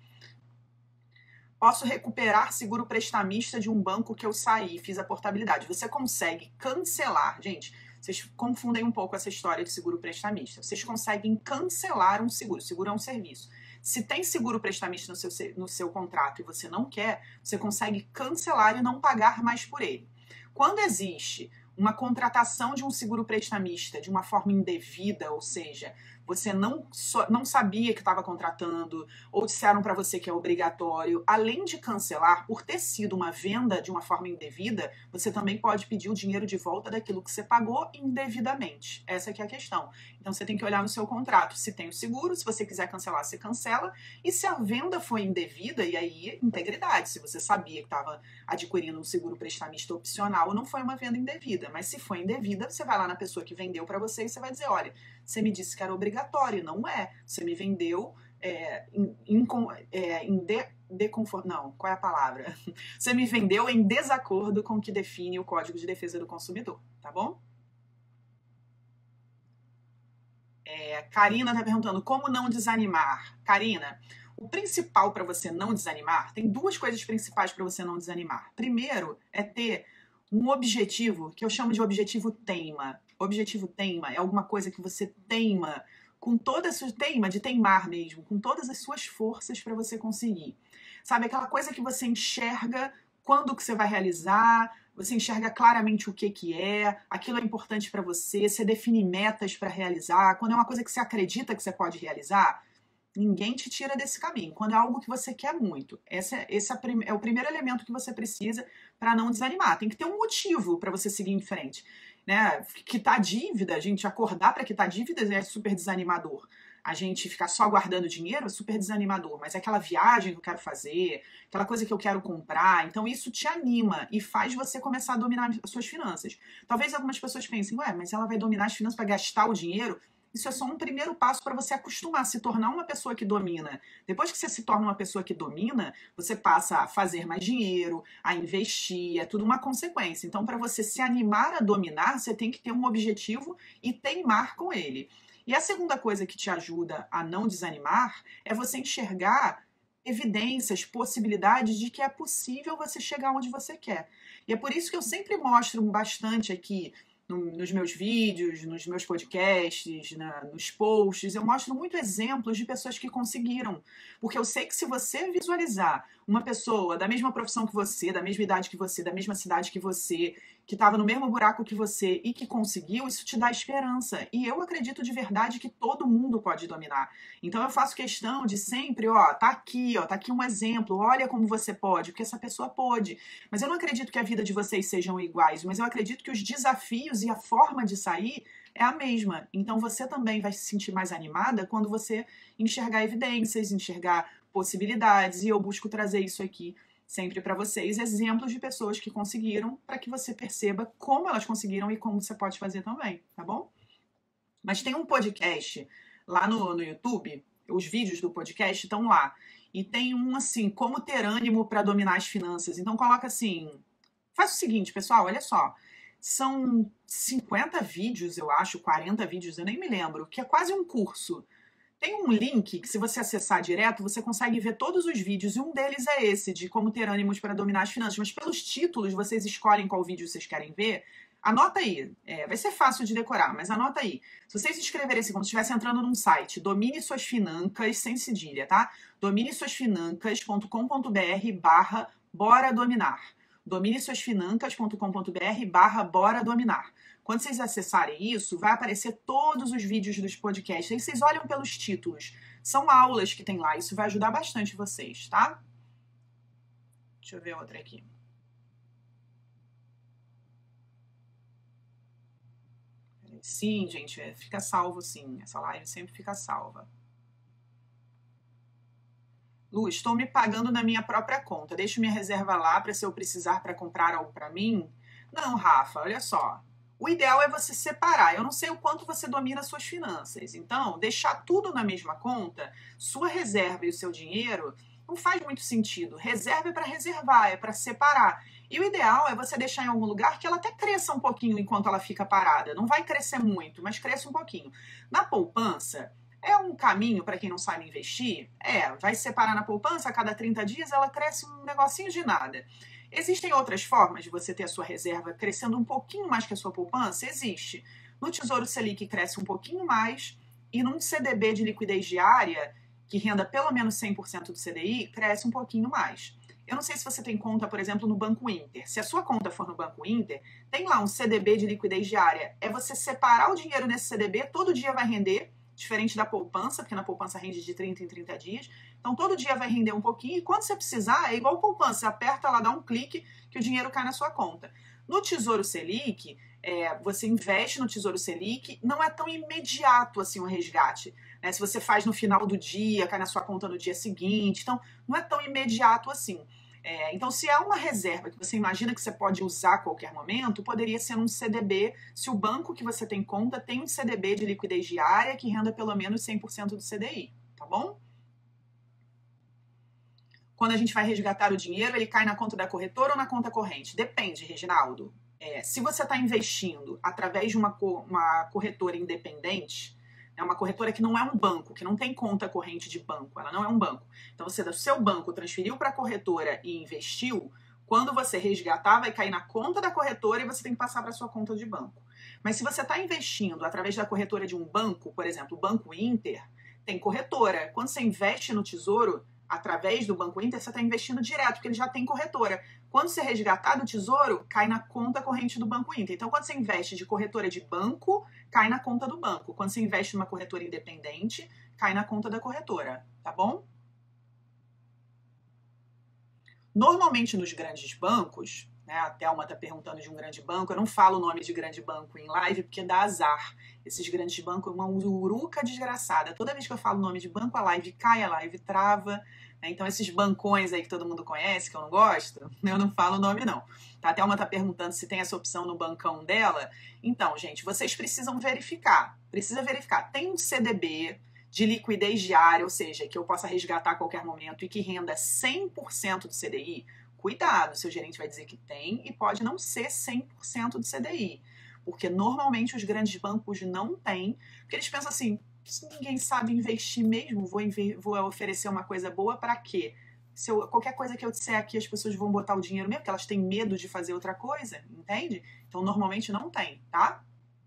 Posso recuperar seguro prestamista de um banco que eu saí, fiz a portabilidade. Você consegue cancelar, gente, vocês confundem um pouco essa história de seguro prestamista. Vocês conseguem cancelar um seguro, seguro é um serviço. Se tem seguro prestamista no seu, no seu contrato e você não quer, você consegue cancelar e não pagar mais por ele. Quando existe uma contratação de um seguro prestamista de uma forma indevida, ou seja, você não, so, não sabia que estava contratando, ou disseram para você que é obrigatório, além de cancelar, por ter sido uma venda de uma forma indevida, você também pode pedir o dinheiro de volta daquilo que você pagou indevidamente. Essa que é a questão. Então você tem que olhar no seu contrato se tem o seguro, se você quiser cancelar, você cancela, e se a venda foi indevida, e aí integridade, se você sabia que estava adquirindo um seguro prestamista opcional, não foi uma venda indevida, mas se foi indevida, você vai lá na pessoa que vendeu para você e você vai dizer, olha, você me disse que era obrigatório, não é. Você me vendeu é, em, em, é, em de, deconfort... Não, qual é a palavra? Você me vendeu em desacordo com o que define o Código de Defesa do Consumidor, tá bom? É, Karina está perguntando, como não desanimar? Karina, o principal para você não desanimar, tem duas coisas principais para você não desanimar. Primeiro, é ter um objetivo, que eu chamo de objetivo teima. Objetivo teima é alguma coisa que você teima, com toda a sua teima, de teimar mesmo, com todas as suas forças para você conseguir. Sabe, aquela coisa que você enxerga quando que você vai realizar, você enxerga claramente o que que é, aquilo é importante para você, você define metas para realizar, quando é uma coisa que você acredita que você pode realizar, ninguém te tira desse caminho. Quando é algo que você quer muito, esse é, esse é o primeiro elemento que você precisa para não desanimar. Tem que ter um motivo para você seguir em frente. Né? Quitar dívida, a gente acordar para quitar dívidas é super desanimador. A gente ficar só guardando dinheiro é super desanimador. Mas é aquela viagem que eu quero fazer, aquela coisa que eu quero comprar. Então isso te anima e faz você começar a dominar as suas finanças. Talvez algumas pessoas pensem, ué, mas ela vai dominar as finanças para gastar o dinheiro? Isso é só um primeiro passo para você acostumar, se tornar uma pessoa que domina. Depois que você se torna uma pessoa que domina, você passa a fazer mais dinheiro, a investir, é tudo uma consequência. Então, para você se animar a dominar, você tem que ter um objetivo e teimar com ele. E a segunda coisa que te ajuda a não desanimar é você enxergar evidências, possibilidades de que é possível você chegar onde você quer. E é por isso que eu sempre mostro bastante aqui nos meus vídeos, nos meus podcasts, na, nos posts, eu mostro muito exemplos de pessoas que conseguiram. Porque eu sei que se você visualizar uma pessoa da mesma profissão que você, da mesma idade que você, da mesma cidade que você, que estava no mesmo buraco que você e que conseguiu, isso te dá esperança. E eu acredito de verdade que todo mundo pode dominar. Então eu faço questão de sempre, ó, tá aqui, ó, tá aqui um exemplo, olha como você pode, porque essa pessoa pode. Mas eu não acredito que a vida de vocês sejam iguais, mas eu acredito que os desafios e a forma de sair é a mesma. Então você também vai se sentir mais animada quando você enxergar evidências, enxergar possibilidades, e eu busco trazer isso aqui sempre para vocês, exemplos de pessoas que conseguiram, para que você perceba como elas conseguiram e como você pode fazer também, tá bom? Mas tem um podcast lá no, no YouTube, os vídeos do podcast estão lá, e tem um assim, como ter ânimo para dominar as finanças. Então coloca assim, faz o seguinte, pessoal, olha só, São cinquenta vídeos, eu acho, quarenta vídeos, eu nem me lembro, que é quase um curso. Tem um link que, se você acessar direto, você consegue ver todos os vídeos, e um deles é esse, de como ter ânimos para dominar as finanças. Mas pelos títulos, vocês escolhem qual vídeo vocês querem ver. Anota aí, é, vai ser fácil de decorar, mas anota aí. Se vocês escreverem assim, como se estivesse entrando num site, domine suas financas, sem cedilha, tá? domine suas financas ponto com ponto br barra bora dominar. domine suas financas ponto com ponto br barra bora dominar. Quando vocês acessarem isso, vai aparecer todos os vídeos dos podcasts. Aí vocês olham pelos títulos. São aulas que tem lá, isso vai ajudar bastante vocês, tá? Deixa eu ver outra aqui. Sim, gente, fica salvo sim. Essa live sempre fica salva. Lu, estou me pagando na minha própria conta. Deixo minha reserva lá para se eu precisar para comprar algo para mim? Não, Rafa, olha só. O ideal é você separar. Eu não sei o quanto você domina suas finanças. Então, deixar tudo na mesma conta, sua reserva e o seu dinheiro, não faz muito sentido. Reserva é para reservar, é para separar. E o ideal é você deixar em algum lugar que ela até cresça um pouquinho enquanto ela fica parada. Não vai crescer muito, mas cresça um pouquinho. Na poupança, é um caminho para quem não sabe investir? É, vai separar na poupança, a cada trinta dias ela cresce um negocinho de nada. Existem outras formas de você ter a sua reserva crescendo um pouquinho mais que a sua poupança? Existe. No Tesouro Selic cresce um pouquinho mais e num C D B de liquidez diária, que renda pelo menos cem por cento do C D I, cresce um pouquinho mais. Eu não sei se você tem conta, por exemplo, no Banco Inter. Se a sua conta for no Banco Inter, tem lá um C D B de liquidez diária. É você separar o dinheiro nesse C D B, todo dia vai render, diferente da poupança, porque na poupança rende de trinta em trinta dias. Então, todo dia vai render um pouquinho, e quando você precisar, é igual poupança, você aperta lá, dá um clique, que o dinheiro cai na sua conta. No Tesouro Selic, é, você investe no Tesouro Selic, não é tão imediato assim o resgate. Né? Se você faz no final do dia, cai na sua conta no dia seguinte, então não é tão imediato assim. É, então, se é uma reserva que você imagina que você pode usar a qualquer momento, poderia ser um C D B, se o banco que você tem conta tem um C D B de liquidez diária que renda pelo menos cem por cento do C D I, tá bom? Quando a gente vai resgatar o dinheiro, ele cai na conta da corretora ou na conta corrente? Depende, Reginaldo. É, se você está investindo através de uma, uma corretora independente, é uma corretora que não é um banco, que não tem conta corrente de banco, ela não é um banco. Então, você do seu banco transferiu para a corretora e investiu, quando você resgatar, vai cair na conta da corretora e você tem que passar para a sua conta de banco. Mas se você está investindo através da corretora de um banco, por exemplo, o Banco Inter, tem corretora. Quando você investe no Tesouro, através do Banco Inter, você está investindo direto, porque ele já tem corretora. Quando você resgatar do Tesouro, cai na conta corrente do Banco Inter. Então, quando você investe de corretora de banco, cai na conta do banco. Quando você investe numa corretora independente, cai na conta da corretora, tá bom? Normalmente, nos grandes bancos, né, a Thelma está perguntando de um grande banco, eu não falo o nome de grande banco em live porque dá azar. Esses grandes bancos é uma uruca desgraçada. Toda vez que eu falo o nome de banco, a live cai, a live trava. Né? Então, esses bancões aí que todo mundo conhece, que eu não gosto, eu não falo o nome, não. Tá? A Thelma está perguntando se tem essa opção no bancão dela. Então, gente, vocês precisam verificar. Precisa verificar. Tem um C D B de liquidez diária, ou seja, que eu possa resgatar a qualquer momento e que renda cem por cento do C D I, cuidado, seu gerente vai dizer que tem e pode não ser cem por cento do C D I, porque normalmente os grandes bancos não têm, porque eles pensam assim, se ninguém sabe investir mesmo, vou, vou oferecer uma coisa boa para quê? Se eu, qualquer coisa que eu disser aqui, as pessoas vão botar o dinheiro mesmo, porque elas têm medo de fazer outra coisa, entende? Então, normalmente não tem, tá?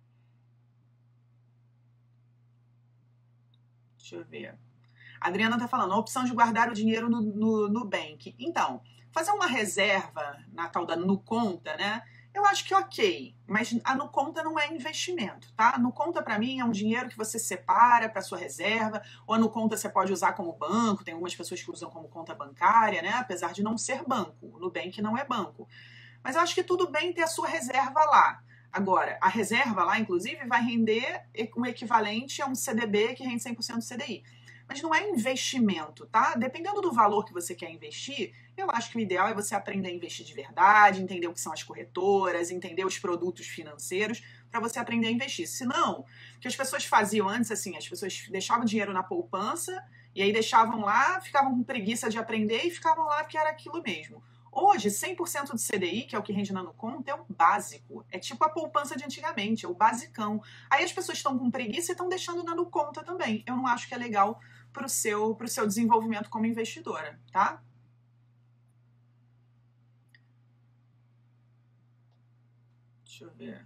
Deixa eu ver. A Adriana tá falando, a opção de guardar o dinheiro no, no, no Nubank. Então, fazer uma reserva na tal da Nuconta, né? Eu acho que ok, mas a Nuconta não é investimento, tá? A Nuconta, para mim, é um dinheiro que você separa para sua reserva, ou a Nuconta você pode usar como banco, tem algumas pessoas que usam como conta bancária, né? Apesar de não ser banco, o Nubank não é banco. Mas eu acho que tudo bem ter a sua reserva lá. Agora, a reserva lá, inclusive, vai render um equivalente a um C D B que rende cem por cento do C D I. Mas não é investimento, tá? Dependendo do valor que você quer investir, eu acho que o ideal é você aprender a investir de verdade, entender o que são as corretoras, entender os produtos financeiros, para você aprender a investir. Senão, o que as pessoas faziam antes, assim, as pessoas deixavam dinheiro na poupança, e aí deixavam lá, ficavam com preguiça de aprender e ficavam lá porque era aquilo mesmo. Hoje, cem por cento do C D I, que é o que rende na Nuconta, é o básico. É tipo a poupança de antigamente, é o basicão. Aí as pessoas estão com preguiça e estão deixando na Nuconta também. Eu não acho que é legal para o seu, pro seu desenvolvimento como investidora, tá? Deixa eu ver.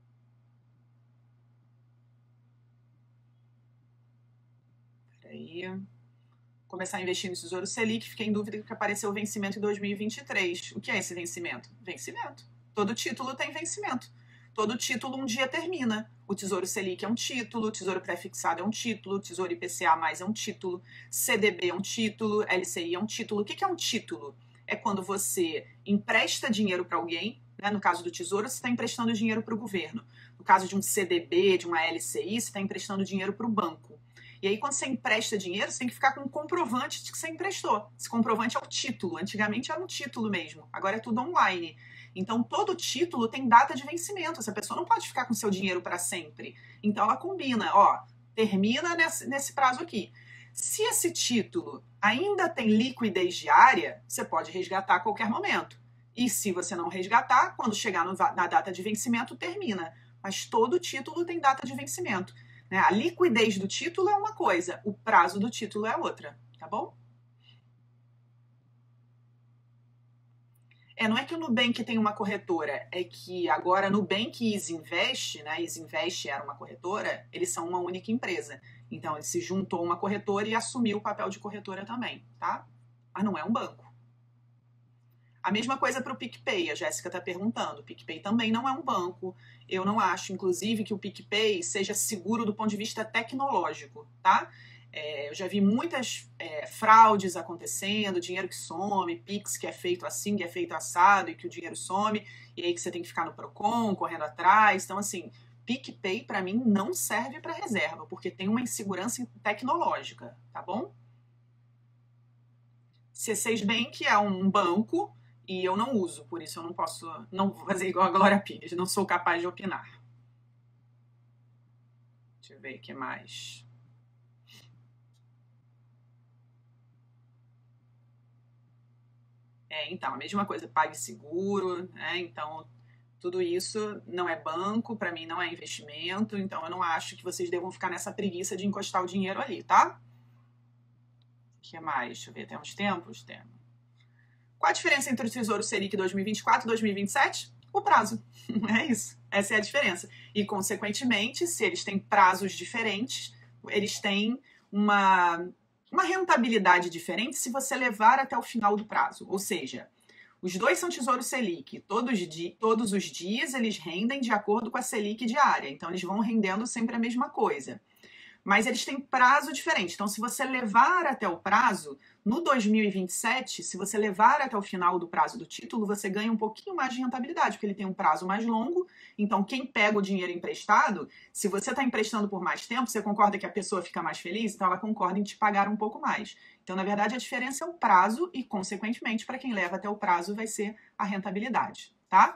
Peraí. Começar a investir no Tesouro Selic, fiquei em dúvida que apareceu o vencimento em dois mil e vinte e três. O que é esse vencimento? Vencimento. Todo título tem vencimento. Todo título um dia termina. O Tesouro Selic é um título, o Tesouro Pré-Fixado é um título, o Tesouro I P C A mais é um título, C D B é um título, L C I é um título. O que é um título? É quando você empresta dinheiro para alguém, né? No caso do Tesouro, você está emprestando dinheiro para o governo. No caso de um C D B, de uma L C I, você está emprestando dinheiro para o banco. E aí, quando você empresta dinheiro, você tem que ficar com um comprovante de que você emprestou. Esse comprovante é o título. Antigamente era um título mesmo. Agora é tudo online. Então, todo título tem data de vencimento. Essa pessoa não pode ficar com seu dinheiro para sempre. Então, ela combina. Ó, termina nesse, nesse prazo aqui. Se esse título ainda tem liquidez diária, você pode resgatar a qualquer momento. E se você não resgatar, quando chegar no, na data de vencimento, termina. Mas todo título tem data de vencimento. A liquidez do título é uma coisa, o prazo do título é outra, tá bom? É, não é que o Nubank tem uma corretora, é que agora Nubank e Isinvest, né, Isinvest era uma corretora, eles são uma única empresa. Então, ele se juntou a uma corretora e assumiu o papel de corretora também, tá? Mas não é um banco. A mesma coisa para o PicPay, a Jéssica está perguntando. O PicPay também não é um banco. Eu não acho, inclusive, que o PicPay seja seguro do ponto de vista tecnológico, tá? É, eu já vi muitas é, fraudes acontecendo, dinheiro que some, Pix que é feito assim, que é feito assado e que o dinheiro some, e aí que você tem que ficar no Procon, correndo atrás. Então, assim, PicPay, para mim, não serve para reserva, porque tem uma insegurança tecnológica, tá bom? C seis Bank é um banco e eu não uso, por isso eu não posso, não vou fazer igual a Glória Pires, não sou capaz de opinar. Deixa eu ver o que mais. É, então, a mesma coisa, PagSeguro, né? Então, tudo isso não é banco, para mim não é investimento, então eu não acho que vocês devam ficar nessa preguiça de encostar o dinheiro ali, tá? O que mais? Deixa eu ver, tem uns tempos? Temos. Qual a diferença entre o Tesouro Selic dois mil e vinte e quatro e dois mil e vinte e sete? O prazo. É isso. Essa é a diferença. E, consequentemente, se eles têm prazos diferentes, eles têm uma, uma rentabilidade diferente se você levar até o final do prazo. Ou seja, os dois são Tesouro Selic. Todos, todos os dias eles rendem de acordo com a Selic diária. Então, eles vão rendendo sempre a mesma coisa. Mas eles têm prazo diferente. Então, se você levar até o prazo, no dois mil e vinte e sete, se você levar até o final do prazo do título, você ganha um pouquinho mais de rentabilidade, porque ele tem um prazo mais longo. Então, quem pega o dinheiro emprestado, se você está emprestando por mais tempo, você concorda que a pessoa fica mais feliz? Então, ela concorda em te pagar um pouco mais. Então, na verdade, a diferença é o prazo e, consequentemente, para quem leva até o prazo, vai ser a rentabilidade, tá?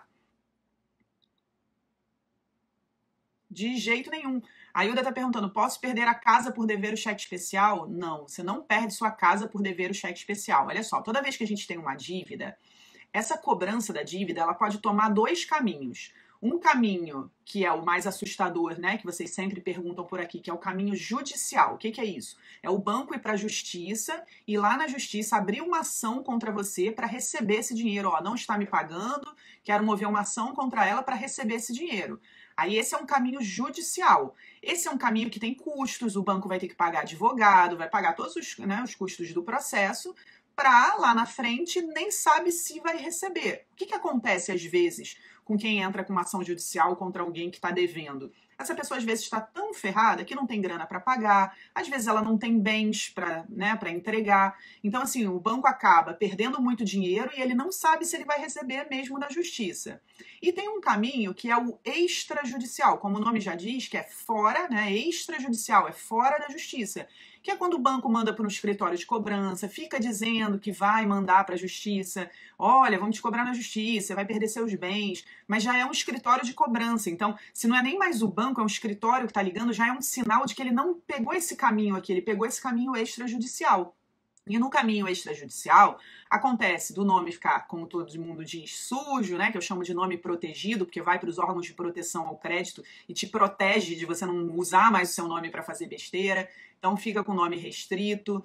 De jeito nenhum. A Hilda está perguntando, posso perder a casa por dever o cheque especial? Não, você não perde sua casa por dever o cheque especial. Olha só, toda vez que a gente tem uma dívida, essa cobrança da dívida, ela pode tomar dois caminhos. Um caminho, que é o mais assustador, né, que vocês sempre perguntam por aqui, que é o caminho judicial. O que, que é isso? É o banco ir para a justiça e lá na justiça abrir uma ação contra você para receber esse dinheiro. Ó, não está me pagando, quero mover uma ação contra ela para receber esse dinheiro. Aí esse é um caminho judicial. Esse é um caminho que tem custos, o banco vai ter que pagar advogado, vai pagar todos os, né, os custos do processo, para lá na frente nem sabe se vai receber. O que, que acontece às vezes com quem entra com uma ação judicial contra alguém que está devendo? Essa pessoa às vezes está tão ferrada que não tem grana para pagar, às vezes ela não tem bens para, né, para entregar. Então, assim, o banco acaba perdendo muito dinheiro e ele não sabe se ele vai receber mesmo da justiça. E tem um caminho que é o extrajudicial, como o nome já diz, que é fora, né, extrajudicial, é fora da justiça. Que é quando o banco manda para um escritório de cobrança, fica dizendo que vai mandar para a justiça, olha, vamos te cobrar na justiça, vai perder seus bens, mas já é um escritório de cobrança. Então, se não é nem mais o banco, é um escritório que está ligando, já é um sinal de que ele não pegou esse caminho aqui, ele pegou esse caminho extrajudicial. E no caminho extrajudicial, acontece do nome ficar, como todo mundo diz, sujo, né, que eu chamo de nome protegido, porque vai para os órgãos de proteção ao crédito e te protege de você não usar mais o seu nome para fazer besteira. Então fica com o nome restrito,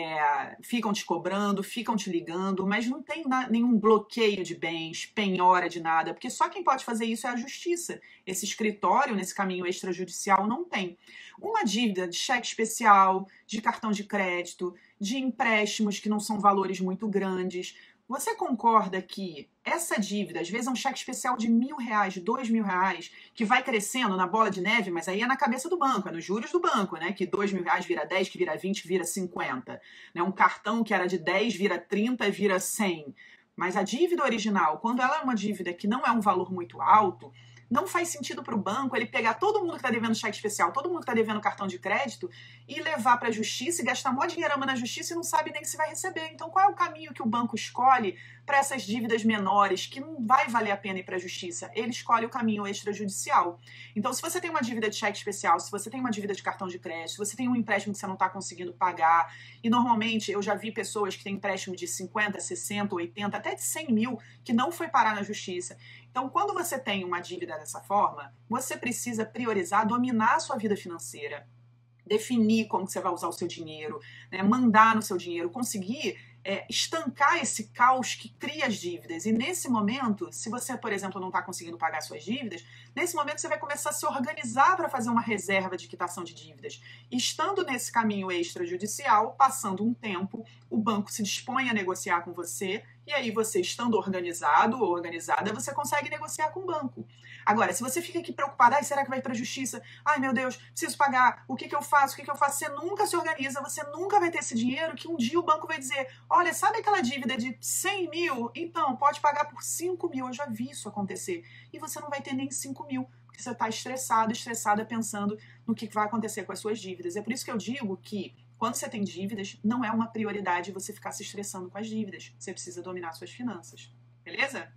é, ficam te cobrando, ficam te ligando, mas não tem na, nenhum bloqueio de bens, penhora de nada, porque só quem pode fazer isso é a justiça. Esse escritório, nesse caminho extrajudicial, não tem. Uma dívida de cheque especial, de cartão de crédito, de empréstimos que não são valores muito grandes. Você concorda que essa dívida, às vezes é um cheque especial de mil reais, de dois mil reais, que vai crescendo na bola de neve, mas aí é na cabeça do banco, é nos juros do banco, né? Que dois mil reais vira dez, que vira vinte, vira cinquenta. Né? Um cartão que era de dez vira trinta, vira cem. Mas a dívida original, quando ela é uma dívida que não é um valor muito alto, não faz sentido para o banco ele pegar todo mundo que está devendo cheque especial, todo mundo que está devendo cartão de crédito e levar para a justiça e gastar mó dinheirama na justiça e não sabe nem se vai receber. Então, qual é o caminho que o banco escolhe para essas dívidas menores que não vai valer a pena ir para a justiça? Ele escolhe o caminho extrajudicial. Então, se você tem uma dívida de cheque especial, se você tem uma dívida de cartão de crédito, se você tem um empréstimo que você não está conseguindo pagar, e normalmente eu já vi pessoas que têm empréstimo de cinquenta, sessenta, oitenta, até de cem mil, que não foi parar na justiça. Então, quando você tem uma dívida dessa forma, você precisa priorizar, dominar a sua vida financeira, definir como que você vai usar o seu dinheiro, né? Mandar no seu dinheiro, conseguir é, estancar esse caos que cria as dívidas. E nesse momento, se você, por exemplo, não está conseguindo pagar suas dívidas, nesse momento você vai começar a se organizar para fazer uma reserva de quitação de dívidas. E estando nesse caminho extrajudicial, passando um tempo, o banco se dispõe a negociar com você, e aí você, estando organizado ou organizada, você consegue negociar com o banco. Agora, se você fica aqui preocupado, ai, será que vai para a justiça? Ai, meu Deus, preciso pagar, o que, que eu faço? O que, que eu faço? Você nunca se organiza, você nunca vai ter esse dinheiro que um dia o banco vai dizer, olha, sabe aquela dívida de cem mil? Então, pode pagar por cinco mil, eu já vi isso acontecer. E você não vai ter nem cinco mil, porque você está estressado, estressada, pensando no que vai acontecer com as suas dívidas. É por isso que eu digo que quando você tem dívidas, não é uma prioridade você ficar se estressando com as dívidas. Você precisa dominar suas finanças. Beleza?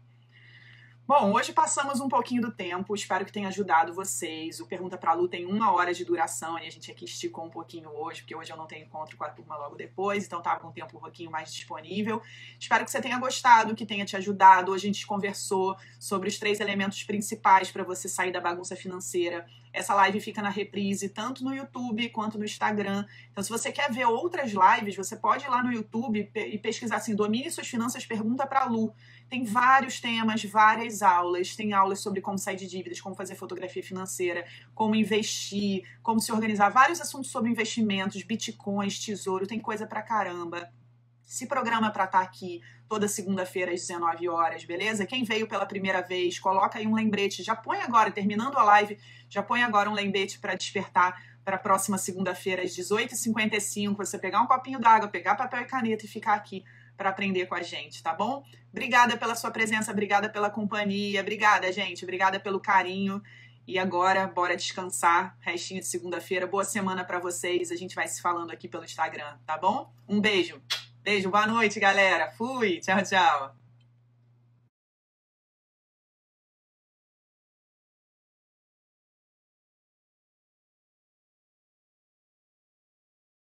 Bom, hoje passamos um pouquinho do tempo, espero que tenha ajudado vocês. O Pergunta pra Lu tem uma hora de duração e a gente aqui esticou um pouquinho hoje, porque hoje eu não tenho encontro com a turma logo depois, então estava com o tempo um pouquinho mais disponível. Espero que você tenha gostado, que tenha te ajudado. Hoje a gente conversou sobre os três elementos principais para você sair da bagunça financeira. Essa live fica na reprise, tanto no YouTube quanto no Instagram. Então, se você quer ver outras lives, você pode ir lá no YouTube e pesquisar assim, Domine Suas Finanças, Pergunta pra Lu. Tem vários temas, várias aulas. Tem aulas sobre como sair de dívidas, como fazer fotografia financeira, como investir, como se organizar. Vários assuntos sobre investimentos, bitcoins, tesouro, tem coisa pra caramba. Se programa para estar aqui toda segunda-feira às dezenove horas, beleza? Quem veio pela primeira vez, coloca aí um lembrete. Já põe agora, terminando a live, já põe agora um lembrete para despertar para a próxima segunda-feira às dezoito e cinquenta e cinco. Você pegar um copinho d'água, pegar papel e caneta e ficar aqui para aprender com a gente, tá bom? Obrigada pela sua presença, obrigada pela companhia, obrigada, gente, obrigada pelo carinho. E agora, bora descansar, restinho de segunda-feira. Boa semana para vocês, a gente vai se falando aqui pelo Instagram, tá bom? Um beijo. Beijo, boa noite, galera. Fui, tchau, tchau.